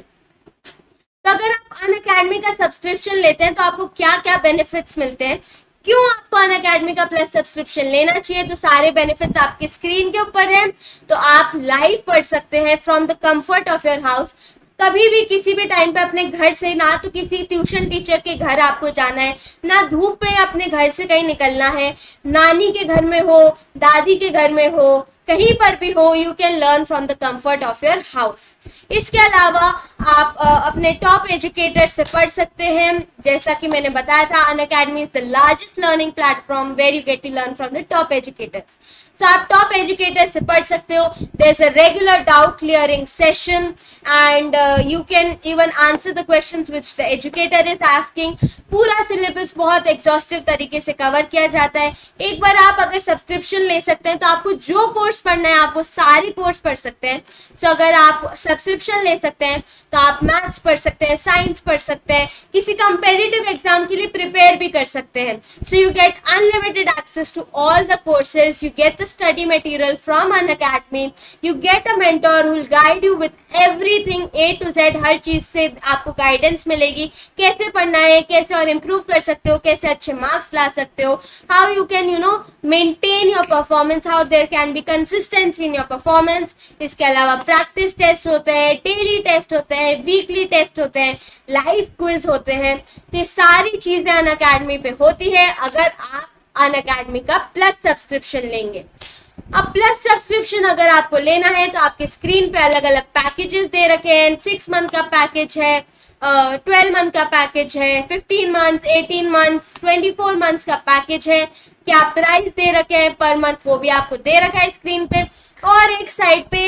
तो अगर आप अनअकैडमी का सब्सक्रिप्शन लेते हैं तो आपको क्या क्या बेनिफिट्स मिलते हैं, क्यों आपको अनअकैडमी का प्लस सब्सक्रिप्शन लेना चाहिए, तो सारे बेनिफिट्स आपके स्क्रीन के ऊपर हैं। तो आप लाइव पढ़ सकते हैं from the comfort of your house, कभी भी किसी भी टाइम पे अपने घर से, ना तो किसी ट्यूशन टीचर के घर आपको जाना है, ना धूप में अपने घर से कहीं निकलना है, नानी के घर में हो, दादी के घर में हो, कहीं पर भी हो, you can learn from the comfort of your house. इसके अलावा आप uh, अपने टॉप एजुकेटर से पढ़ सकते हैं। जैसा कि मैंने बताया था, Unacademy is the largest learning platform where you get to learn from the top educators. तो आप टॉप एजुकेटर से पढ़ सकते हो। There is a regular doubt clearing session and you can even answer the questions which the educator is asking. पूरा सिलेबस बहुत एग्जॉस्टिव तरीके से कवर किया जाता है। एक बार आप अगर सब्सक्रिप्शन ले सकते हैं तो आपको जो कोर्स पढ़ना है आप वो सारे कोर्स पढ़ सकते हैं। सो so, अगर आप सब्सक्रिप्शन ले सकते हैं तो आप मैथ्स पढ़ सकते हैं, साइंस पढ़ सकते हैं, किसी कंपेटिटिव एग्जाम के लिए प्रिपेयर भी कर सकते हैं। So you get unlimited access to all the courses, you get the study material from Unacademy, you get a mentor who will guide you with everything A to Z. हर चीज से आपको गाइडेंस मिलेगी, कैसे पढ़ना है, कैसे और इम्प्रूव कर सकते हो, कैसे अच्छे मार्क्स ला सकते हो, how you can you know maintain your performance, how there can be consistency in your performance. इसके अलावा प्रैक्टिस टेस्ट होते हैं, डेली टेस्ट होते हैं, वीकली टेस्ट होते हैं, लाइव क्विज होते हैं। तो ये सारी चीजें अनअकैडमी पे होती है अगर आप अनअकैडमी का प्लस सब्सक्रिप्शन लेंगे। अब प्लस सब्सक्रिप्शन अगर आपको लेना है तो आपके स्क्रीन पे अलग अलग पैकेजेस दे रखे हैं। सिक्स मंथ का पैकेज है, ट्वेल्व मंथ का पैकेज है, fifteen month, eighteen month, twenty four months का पैकेज है। क्या प्राइस दे रखे हैं पर मंथ वो भी आपको दे रखा है स्क्रीन पे। और एक साइड पे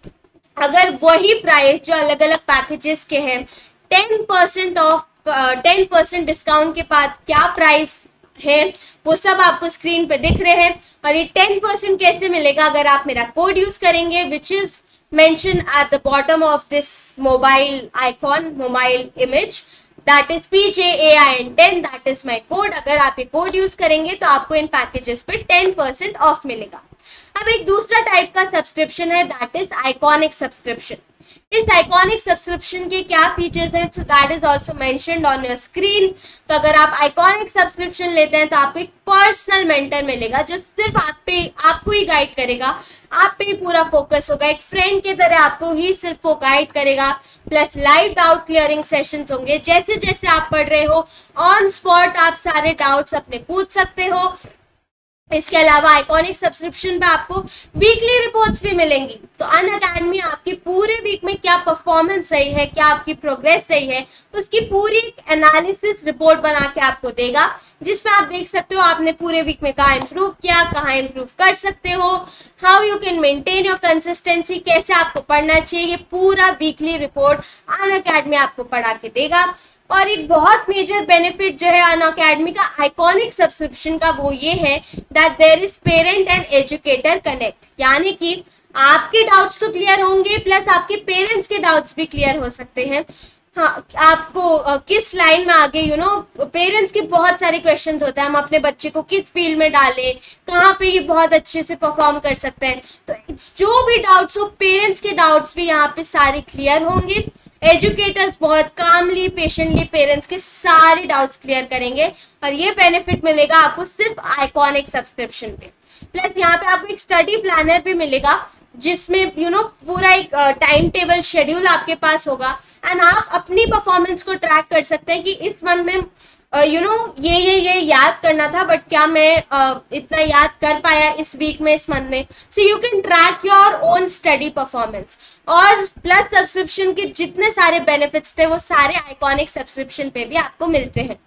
अगर वही प्राइस जो अलग अलग पैकेजेस के हैं, ten percent off ten percent discount के बाद क्या प्राइस है वो सब आपको स्क्रीन पे दिख रहे हैं। और ये टेन परसेंट कैसे मिलेगा, अगर आप मेरा कोड यूज करेंगे which is mention at the bottom of this mobile icon, mobile image, that is P J A I N ten, that is my code. अगर आप ये कोड यूज करेंगे तो आपको इन पैकेजेस पे टेन परसेंट ऑफ मिलेगा। अब एक दूसरा टाइप का सब्सक्रिप्शन है, दैट इज आइकॉनिक सब्सक्रिप्शन। इस आइकॉनिक सब्सक्रिप्शन के क्या फीचर्स हैं, so that is also mentioned on your screen. तो अगर आप आइकॉनिक सब्सक्रिप्शन लेते हैं तो आपको एक पर्सनल मेंटर मिलेगा जो सिर्फ आप पे आपको ही गाइड करेगा, आप पे ही पूरा फोकस होगा, एक फ्रेंड की तरह आपको ही सिर्फ वो गाइड करेगा। Plus live doubt clearing sessions होंगे, जैसे जैसे आप पढ़ रहे हो ऑन स्पॉट आप सारे डाउट्स अपने पूछ सकते हो। इसके अलावा आइकॉनिक सब्सक्रिप्शन पे आपको वीकली रिपोर्ट्स भी मिलेंगी। तो अनअकैडमी आपकी पूरे वीक में क्या परफॉर्मेंस रही है, क्या आपकी प्रोग्रेस रही है, उसकी पूरी एनालिसिस रिपोर्ट बना के आपको देगा, जिसमें आप देख सकते हो आपने पूरे वीक में कहाँ इम्प्रूव किया, कहाँ इम्प्रूव कर सकते हो, how you can maintain your consistency, कैसे आपको पढ़ना चाहिए। ये पूरा वीकली रिपोर्ट अनअकैडमी आपको पढ़ा के देगा। और एक बहुत मेजर बेनिफिट जो है अनअकैडमी का आइकॉनिक सब्सक्रिप्शन का वो ये है that there is parent and educator connect, यानी कि आपके डाउट्स तो क्लियर होंगे प्लस आपके पेरेंट्स के डाउट्स भी क्लियर हो सकते हैं। हाँ, आपको uh, किस लाइन में आगे यू नो पेरेंट्स के बहुत सारे क्वेश्चंस होते हैं, हम अपने बच्चे को किस फील्ड में डालें, कहाँ पे ये बहुत अच्छे से परफॉर्म कर सकते हैं। तो जो भी डाउट्स हो पेरेंट्स के डाउट्स भी यहाँ पे सारे क्लियर होंगे। एजुकेटर्स बहुत कामली पेशेंटली पेरेंट्स के सारे डाउट्स क्लियर करेंगे और ये बेनिफिट मिलेगा आपको सिर्फ आइकॉनिक सब्सक्रिप्शन पे। प्लस यहाँ पे आपको एक स्टडी प्लानर भी मिलेगा जिसमें यू you नो know, पूरा एक टाइम टेबल शेड्यूल आपके पास होगा एंड आप अपनी परफॉर्मेंस को ट्रैक कर सकते हैं कि इस मंथ में यू नो ये ये ये याद करना था बट क्या मैं uh, इतना याद कर पाया इस वीक में, इस मंथ में। So you can track your own study performance. और प्लस सब्सक्रिप्शन के जितने सारे बेनिफिट्स थे वो सारे आइकॉनिक सब्सक्रिप्शन पे भी आपको मिलते हैं।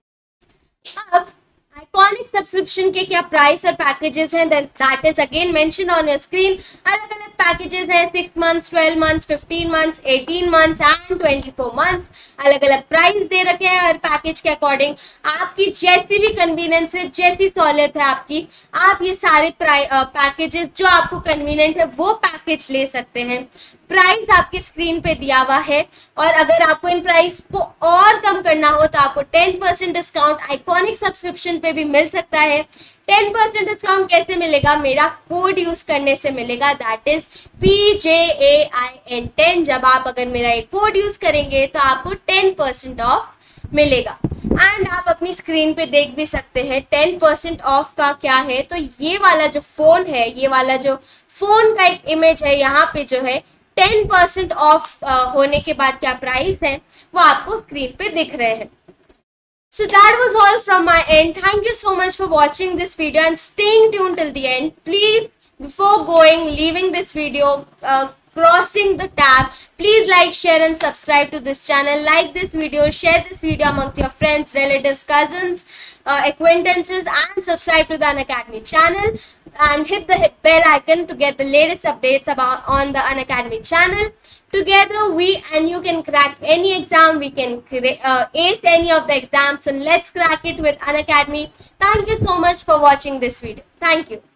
अब आइकॉनिक सब्सक्रिप्शन के क्या प्राइस और पैकेजेस हैं, that is again mention on your screen. अलग अलग पैकेजेस हैं, six months, twelve months, fifteen months, eighteen months and twenty four months. अलग अलग प्राइस दे रखे हैं हर पैकेज के अकॉर्डिंग। आपकी जैसी भी कन्वीनियंस है, जैसी सहूलियत है आपकी, आप ये सारे पैकेजेस जो आपको कन्वीनियंट है वो पैकेज ले सकते हैं। प्राइस आपके स्क्रीन पे दिया हुआ है और अगर आपको इन प्राइस को और कम करना हो तो आपको ten percent discount iconic subscription पे भी मिल सकता है। टेन परसेंट डिस्काउंट कैसे मिलेगा, मेरा कोड यूज करने से मिलेगा, that is P J A I N ten. जब आप अगर मेरा एक कोड यूज करेंगे तो आपको टेन परसेंट ऑफ मिलेगा। एंड आप अपनी स्क्रीन पे देख भी सकते हैं टेन परसेंट ऑफ का क्या है। तो ये वाला जो फोन है, ये वाला जो फोन का एक इमेज है, यहाँ पे जो है टेन परसेंट ऑफ होने के बाद क्या प्राइस है वो आपको स्क्रीन पे दिख रहे हैं। So that was all from my end. Thank you so much for watching this video and staying tuned till the end. Please Before going, leaving this video, uh, crossing the tab, please like, share and subscribe to this channel. Like this video, share this video amongst your friends, relatives, cousins, uh, acquaintances, and subscribe to the Unacademy channel, and hit the bell icon to get the latest updates about on the Unacademy channel. Together we and you can crack any exam. We can uh, ace any of the exams. So let's crack it with Unacademy. Thank you so much for watching this video. Thank you.